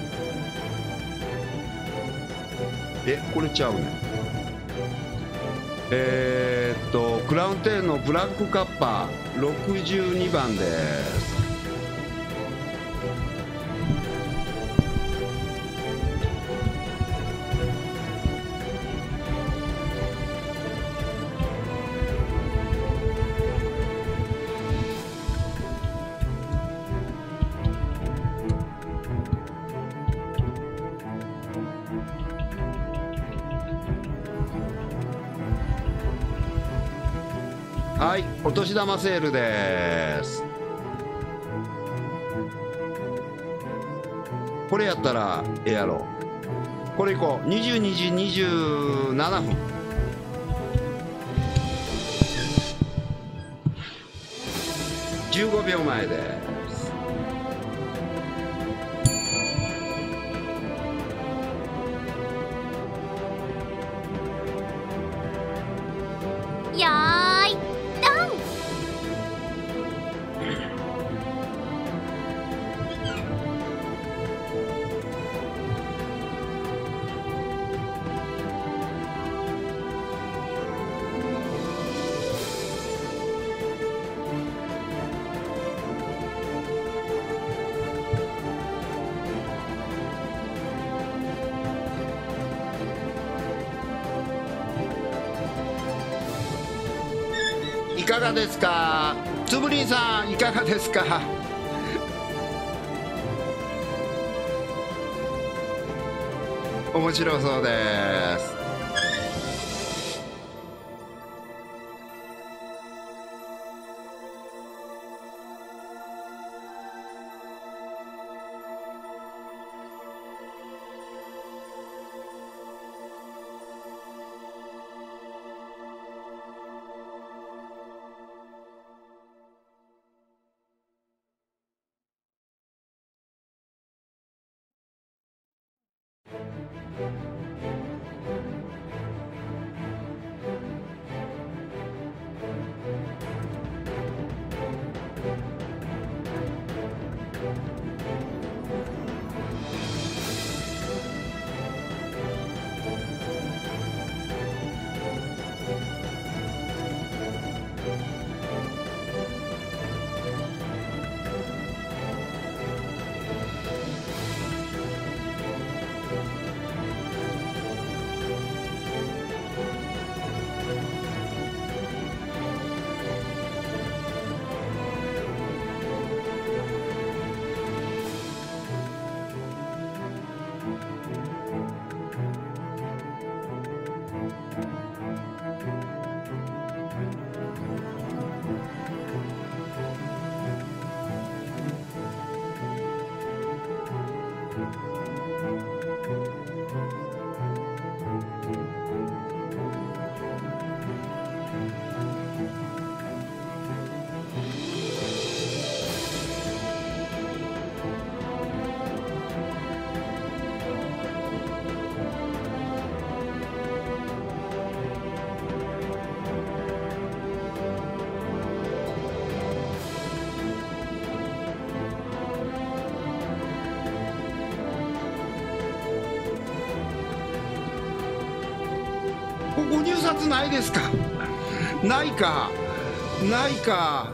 え、これちゃうね。えー、っとクラウンテールのブラックカッパーろくじゅうにばんです。はい、お年玉セールです。これやったらええやろ。これいこう。にじゅうにじにじゅうななふん。じゅうごびょうまえです。 よーいドン。 いかがですか、つぶりんさん、いかがですか。面白そうです。 ご入札ないですか？ないかないか。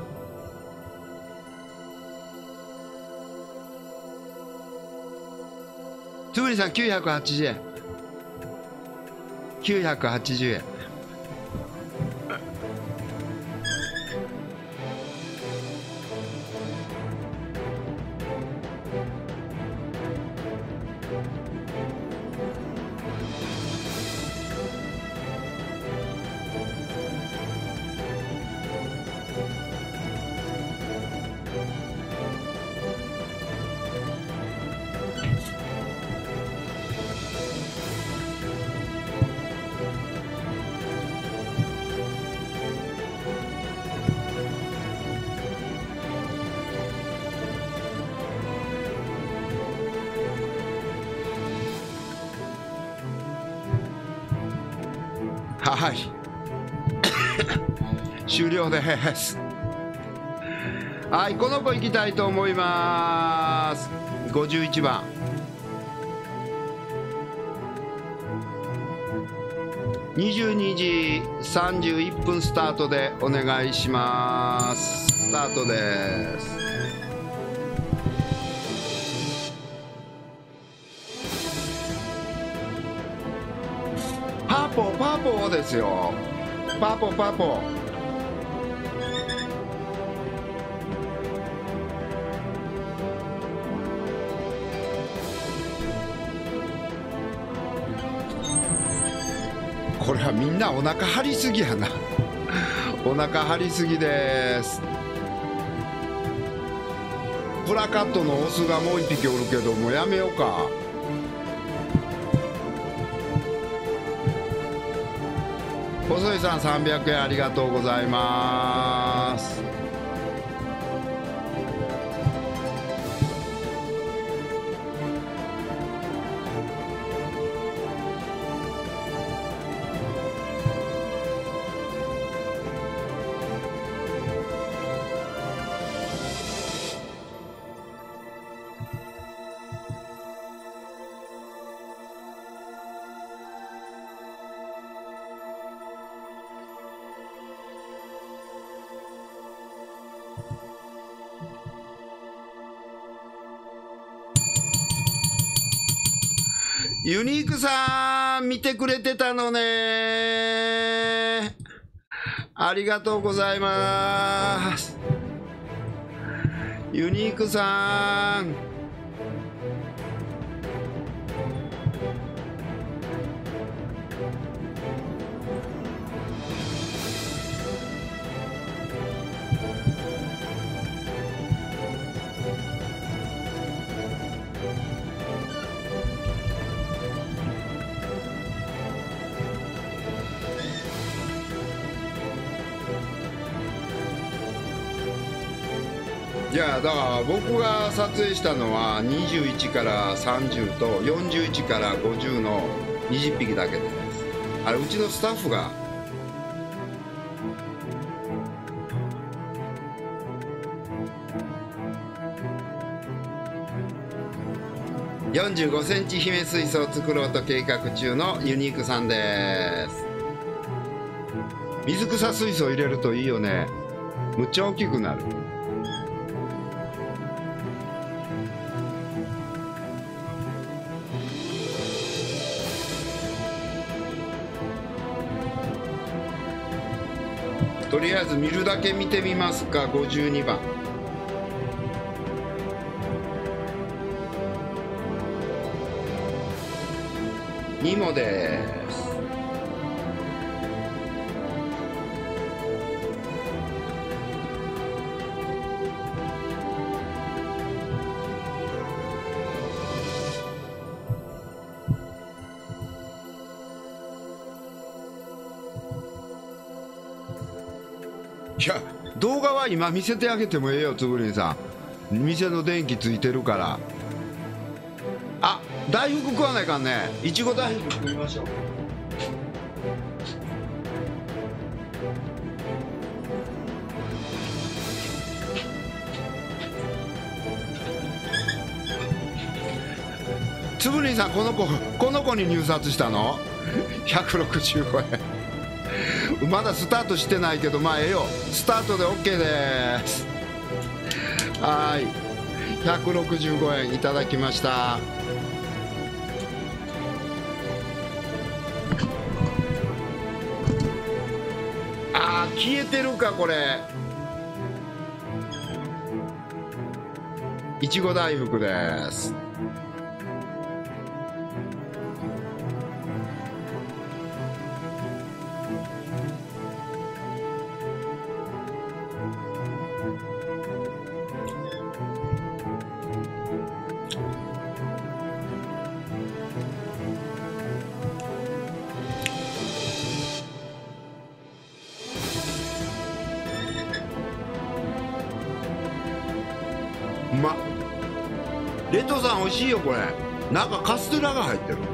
つぶりさんきゅうひゃくはちじゅうえん、きゅうひゃくはちじゅうえん。はい終了です。はい、この子行きたいと思います。ごじゅういちばん、にじゅうにじさんじゅういっぷんスタートでお願いします。スタートです。パポパポですよ。パポパポ。これはみんなお腹張りすぎやな。お腹張りすぎです。プラカットのオスがもう一匹おるけど、もうやめようか。細井さんさんびゃくえんありがとうございます。ユニークさん見てくれてたのね。ありがとうございます。ユニークさん。いやだから僕が撮影したのはにじゅういちからさんじゅうとよんじゅういちからごじゅうのにじゅっぴきだけです。あれうちのスタッフがよんじゅうごセンチ姫水槽を作ろうと計画中のユニークさんです。水草水槽入れるといいよね。むっちゃ大きくなる。とりあえず見るだけ見てみますか。ごじゅうにばんニモです。いや動画は今見せてあげてもええよ。つぶりんさん店の電気ついてるから。あ、大福食わないかんね。いちご大福食いましょう。つぶりんさんこの子この子に入札したのひゃくろくじゅうごえんまだスタートしてないけど、まあええよ、スタートで OK です。はい、ひゃくろくじゅうごえんいただきました。あー、消えてるかこれ。いちご大福です。うまっ。レトさん美味しいよこれ。なんかカステラが入ってる。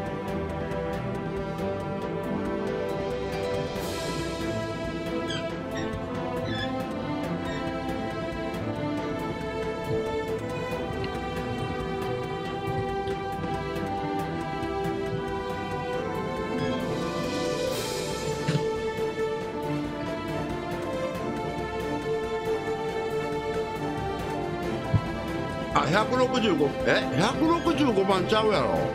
あ、ひゃくろくじゅうご、え、ひゃくろくじゅうごばんちゃうやろ。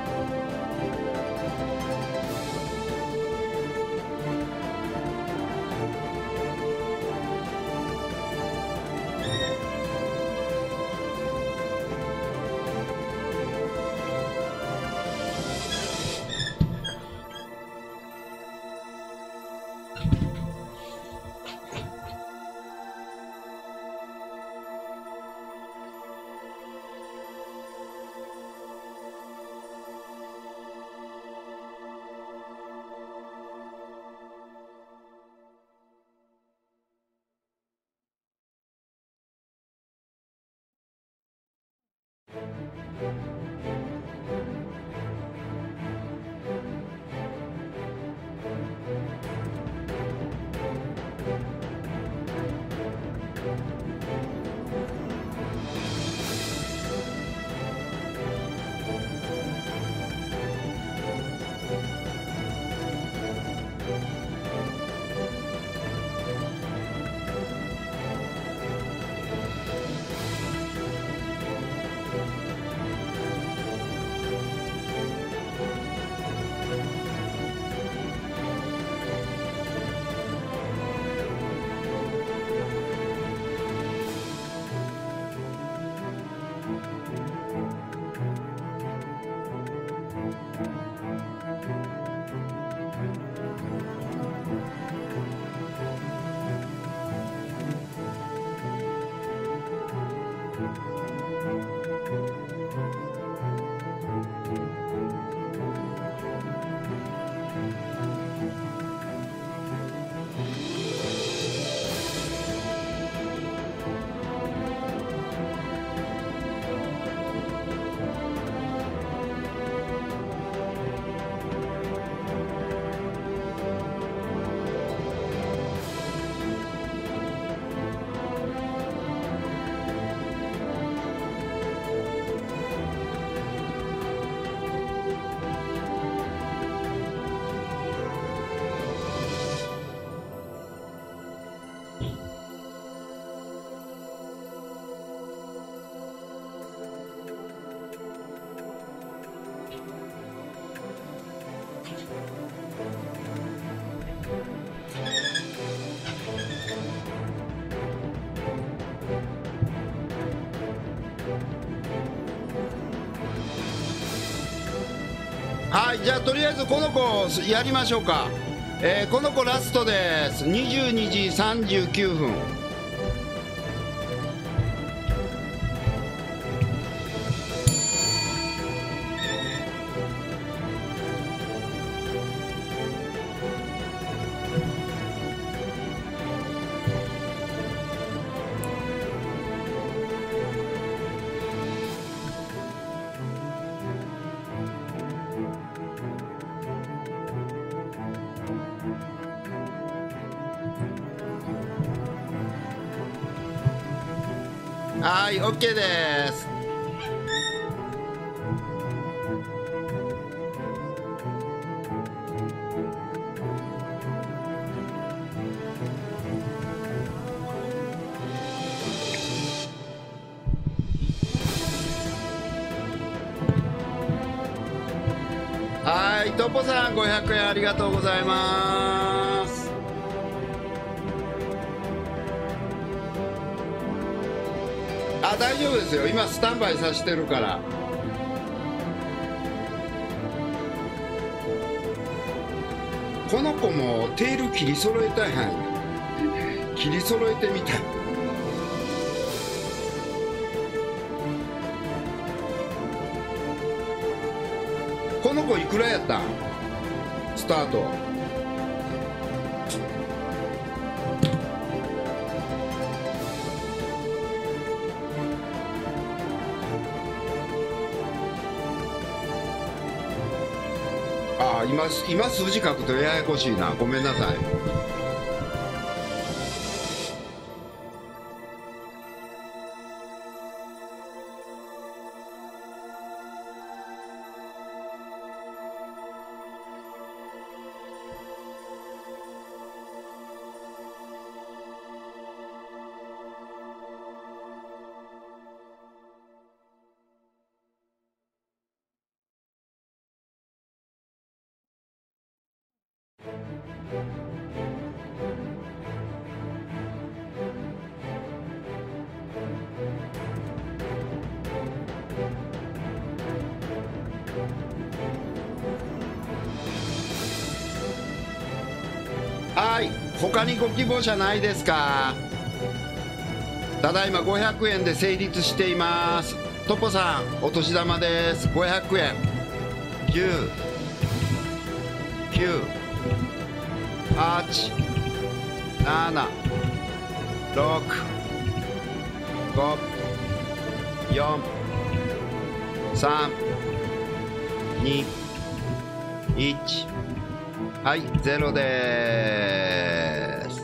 はい、じゃあとりあえずこの子やりましょうか。えー、この子ラストです。にじゅうにじさんじゅうきゅうふん。はい、オッケーです。 はいトポさんごひゃくえんありがとうございます。あ、大丈夫ですよ、今スタンバイさせてるから。この子もテール切り揃えたいはん切り揃えてみたい。この子いくらやったんスタート。ああ、今今数字書くとややこしいな、ごめんなさい。はい、他にご希望者ないですか。ただいまごひゃくえんで成立しています。トポさんお年玉です。ごひゃくえん。きゅう、きゅう、はち、なな、ろく、ご、よん、さん、に、いち。はい、ゼロでーす。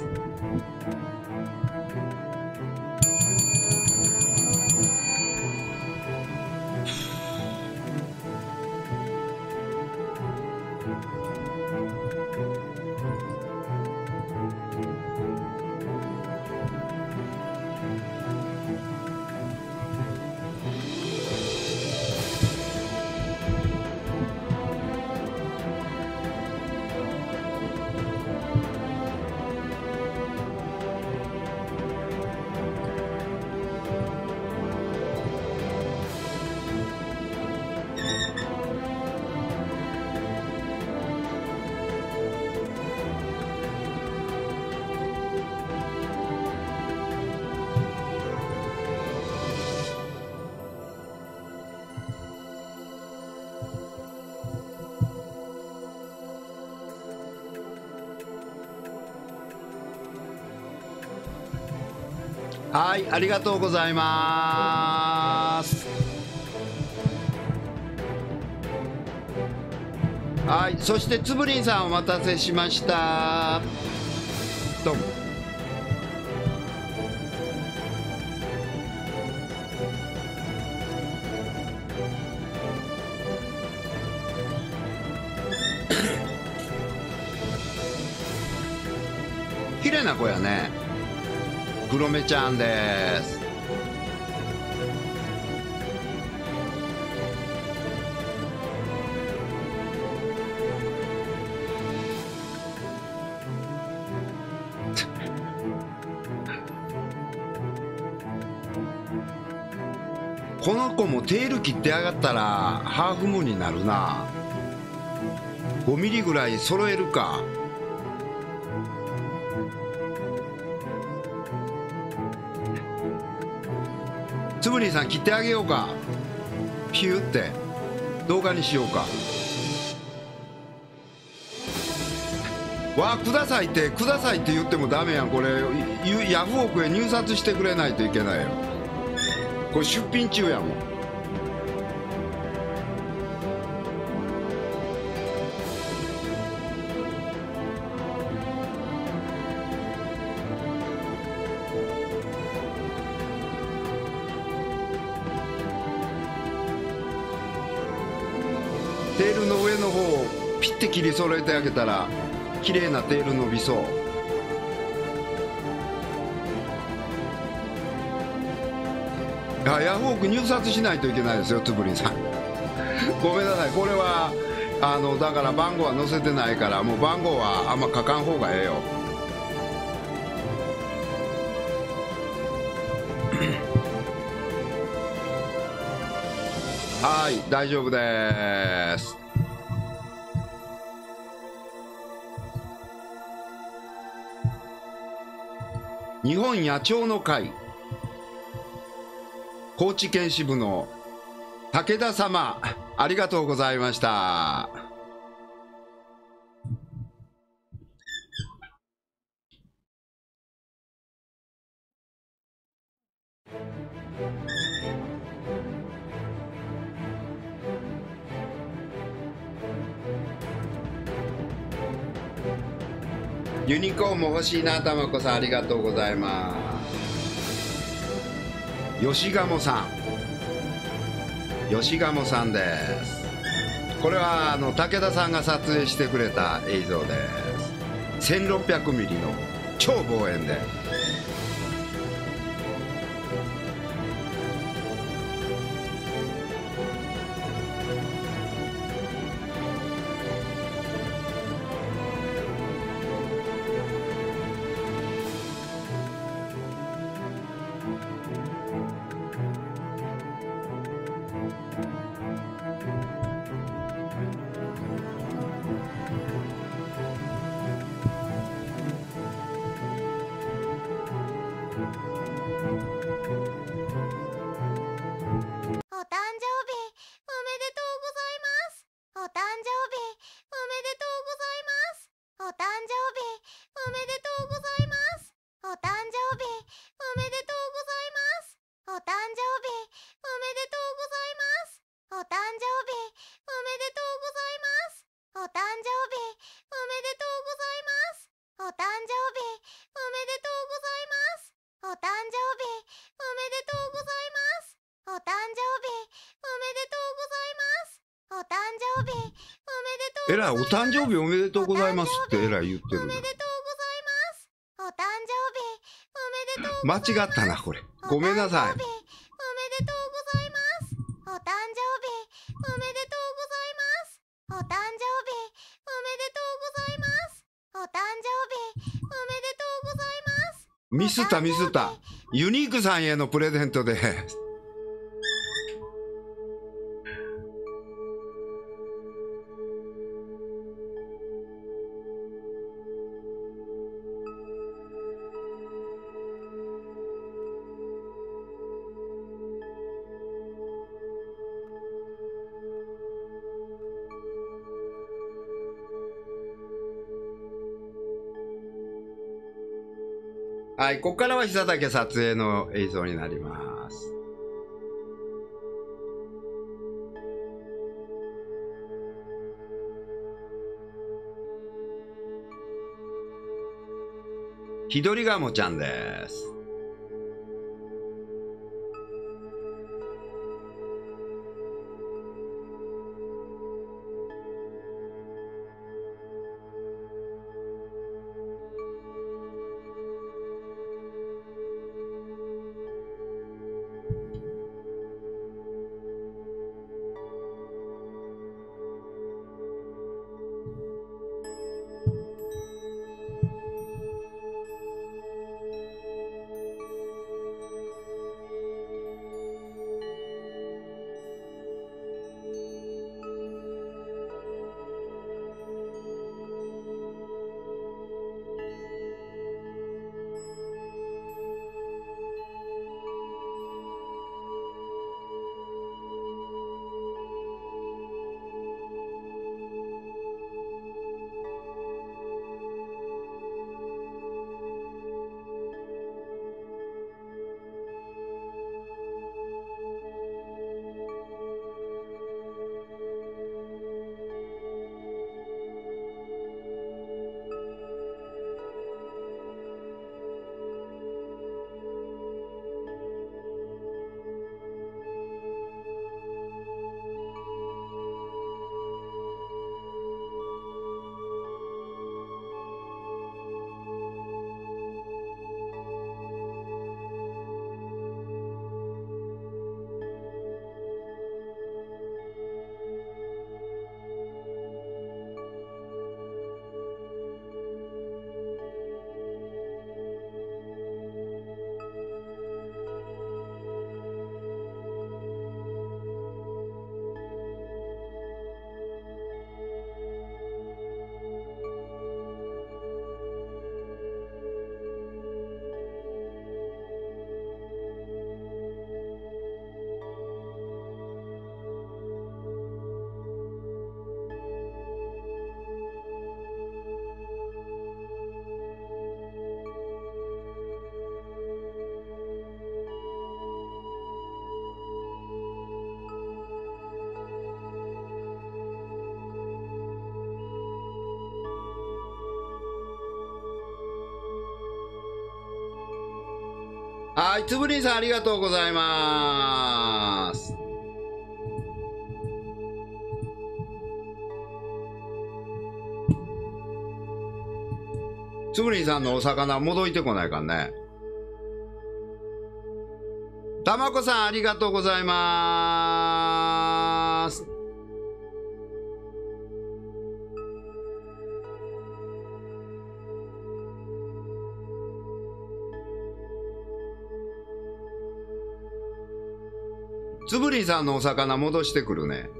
はい、ありがとうございます。はい、そしてつぶりんさんお待たせしました。どうも。綺麗な子やね。黒目ちゃんです。この子もテール切って上がったらハーフムーンになるな。ごミリぐらい揃えるか。つぶりんさん切ってあげようか。ピューって動画にしようか。わあ、くださいってくださいって言ってもダメやん。これヤフオクへ入札してくれないといけないよ。これ出品中やもん。テールの上の方をピッて切り揃えてあげたら綺麗なテール伸びそう。あ、ヤフオク入札しないといけないですよ、つぶりんさん。ごめんなさい、これはあのだから番号は載せてないから、もう番号はあんま書かん方がええよ。はい、大丈夫です。日本野鳥の会高知県支部の武田様、ありがとうございました。ユニコーンも欲しいな、たまこさん、ありがとうございます。吉鴨さん、吉鴨さんです。これはあの武田さんが撮影してくれた映像です。せんろっぴゃくミリの超望遠で。えらい、お誕生日おめでとうございますってえらい言ってるな。間違ったなこれ、ごめんなさい。ミスったミスった。ユニークさんへのプレゼントです。はい、ここからは久岳撮影の映像になります。ヒドリガモちゃんです。 はい、つぶりんさんありがとうございます。つぶりんさんのお魚戻ってこないかんね。たまこさんありがとうございます。つぶりんさんのお魚戻してくるね。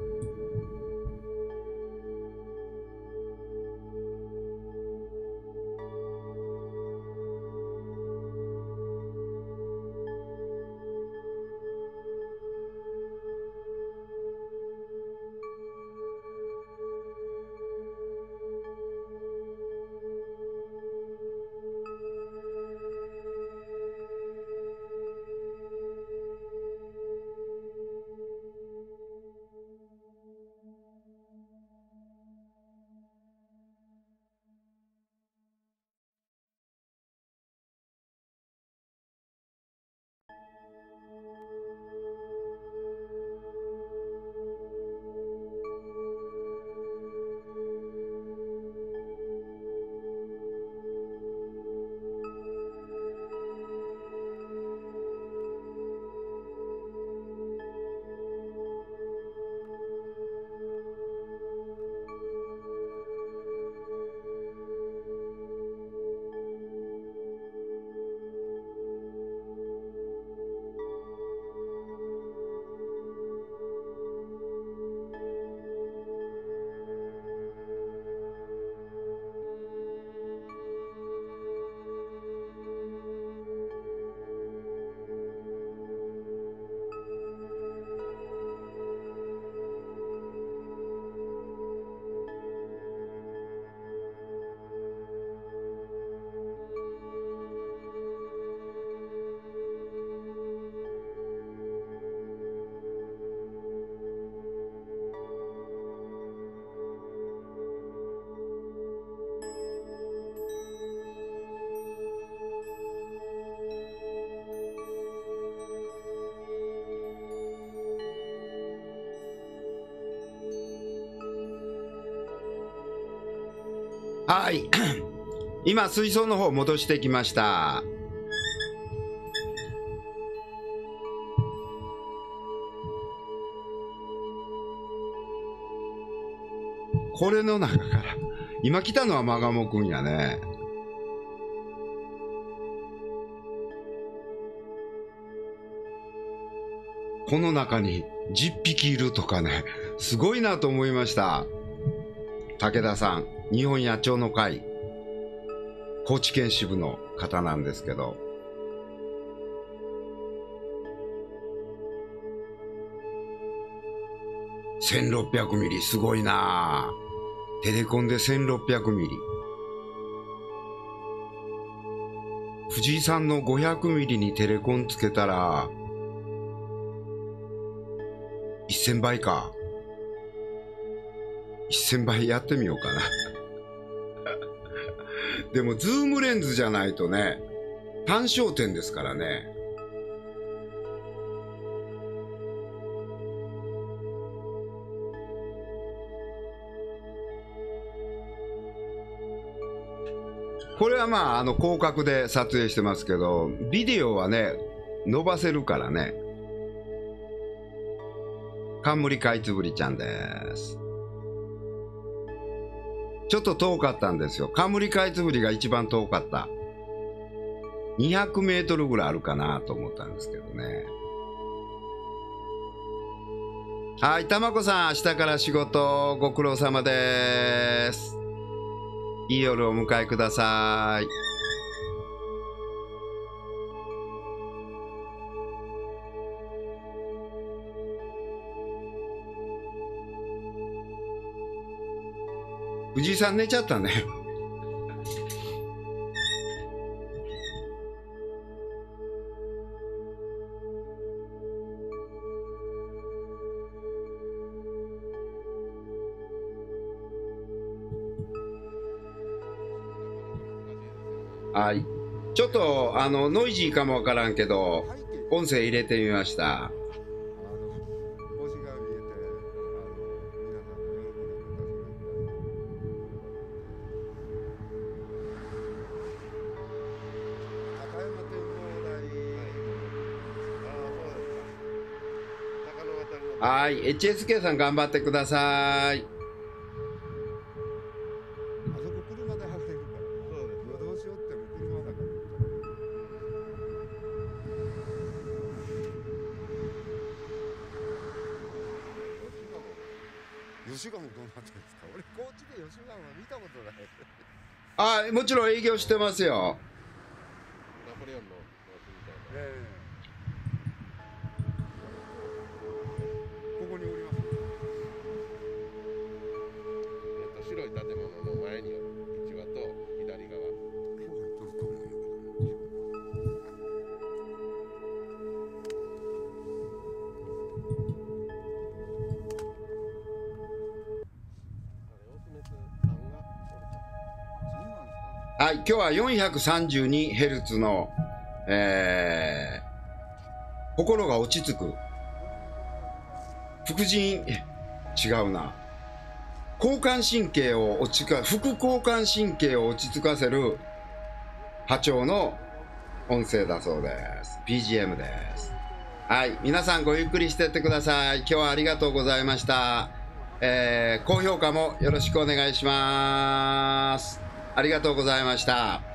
はい。今、水槽の方戻してきました。これの中から、今来たのはマガモくんやね。この中にじゅっぴきいるとかね、すごいなと思いました。武田さん、日本野鳥の会高知県支部の方なんですけど、せんろっぴゃくミリすごいな。テレコンでせんろっぴゃくミリ、藤井さんのごひゃくミリにテレコンつけたらせんばいか。せんばいやってみようかな。でもズームレンズじゃないとね、単焦点ですからね。これはまあ、あの広角で撮影してますけど、ビデオはね伸ばせるからね。冠カイツブリちゃんです。ちょっと遠かったんですよ。冠カイツブリが一番遠かった。にひゃくメートルぐらいあるかなと思ったんですけどね。はい、たまこさん、明日から仕事ご苦労様です。いい夜をお迎えください。藤井さん寝ちゃったね。はい。 ちょっとあのノイジーかもわからんけど音声入れてみました。はい、エイチエスケー さん頑張ってください。 吉川もどうなってるんですか。俺高知で吉川は見たことない。 あ、もちろん営業してますよ。 ナポレオンのみたいな。ええ。ここにおります。えっと白い建物の前にある市場と左側。今日入っとると思うんやけど。 はい、今日は よんひゃくさんじゅうにヘルツ の、えー、心が落ち着く副腎違うな交感神経を落ち着か副交感神経を落ち着かせる波長の音声だそうです。 ビージーエム です。はい、皆さんごゆっくりしてってください。今日はありがとうございました。えー、高評価もよろしくお願いします。ありがとうございました。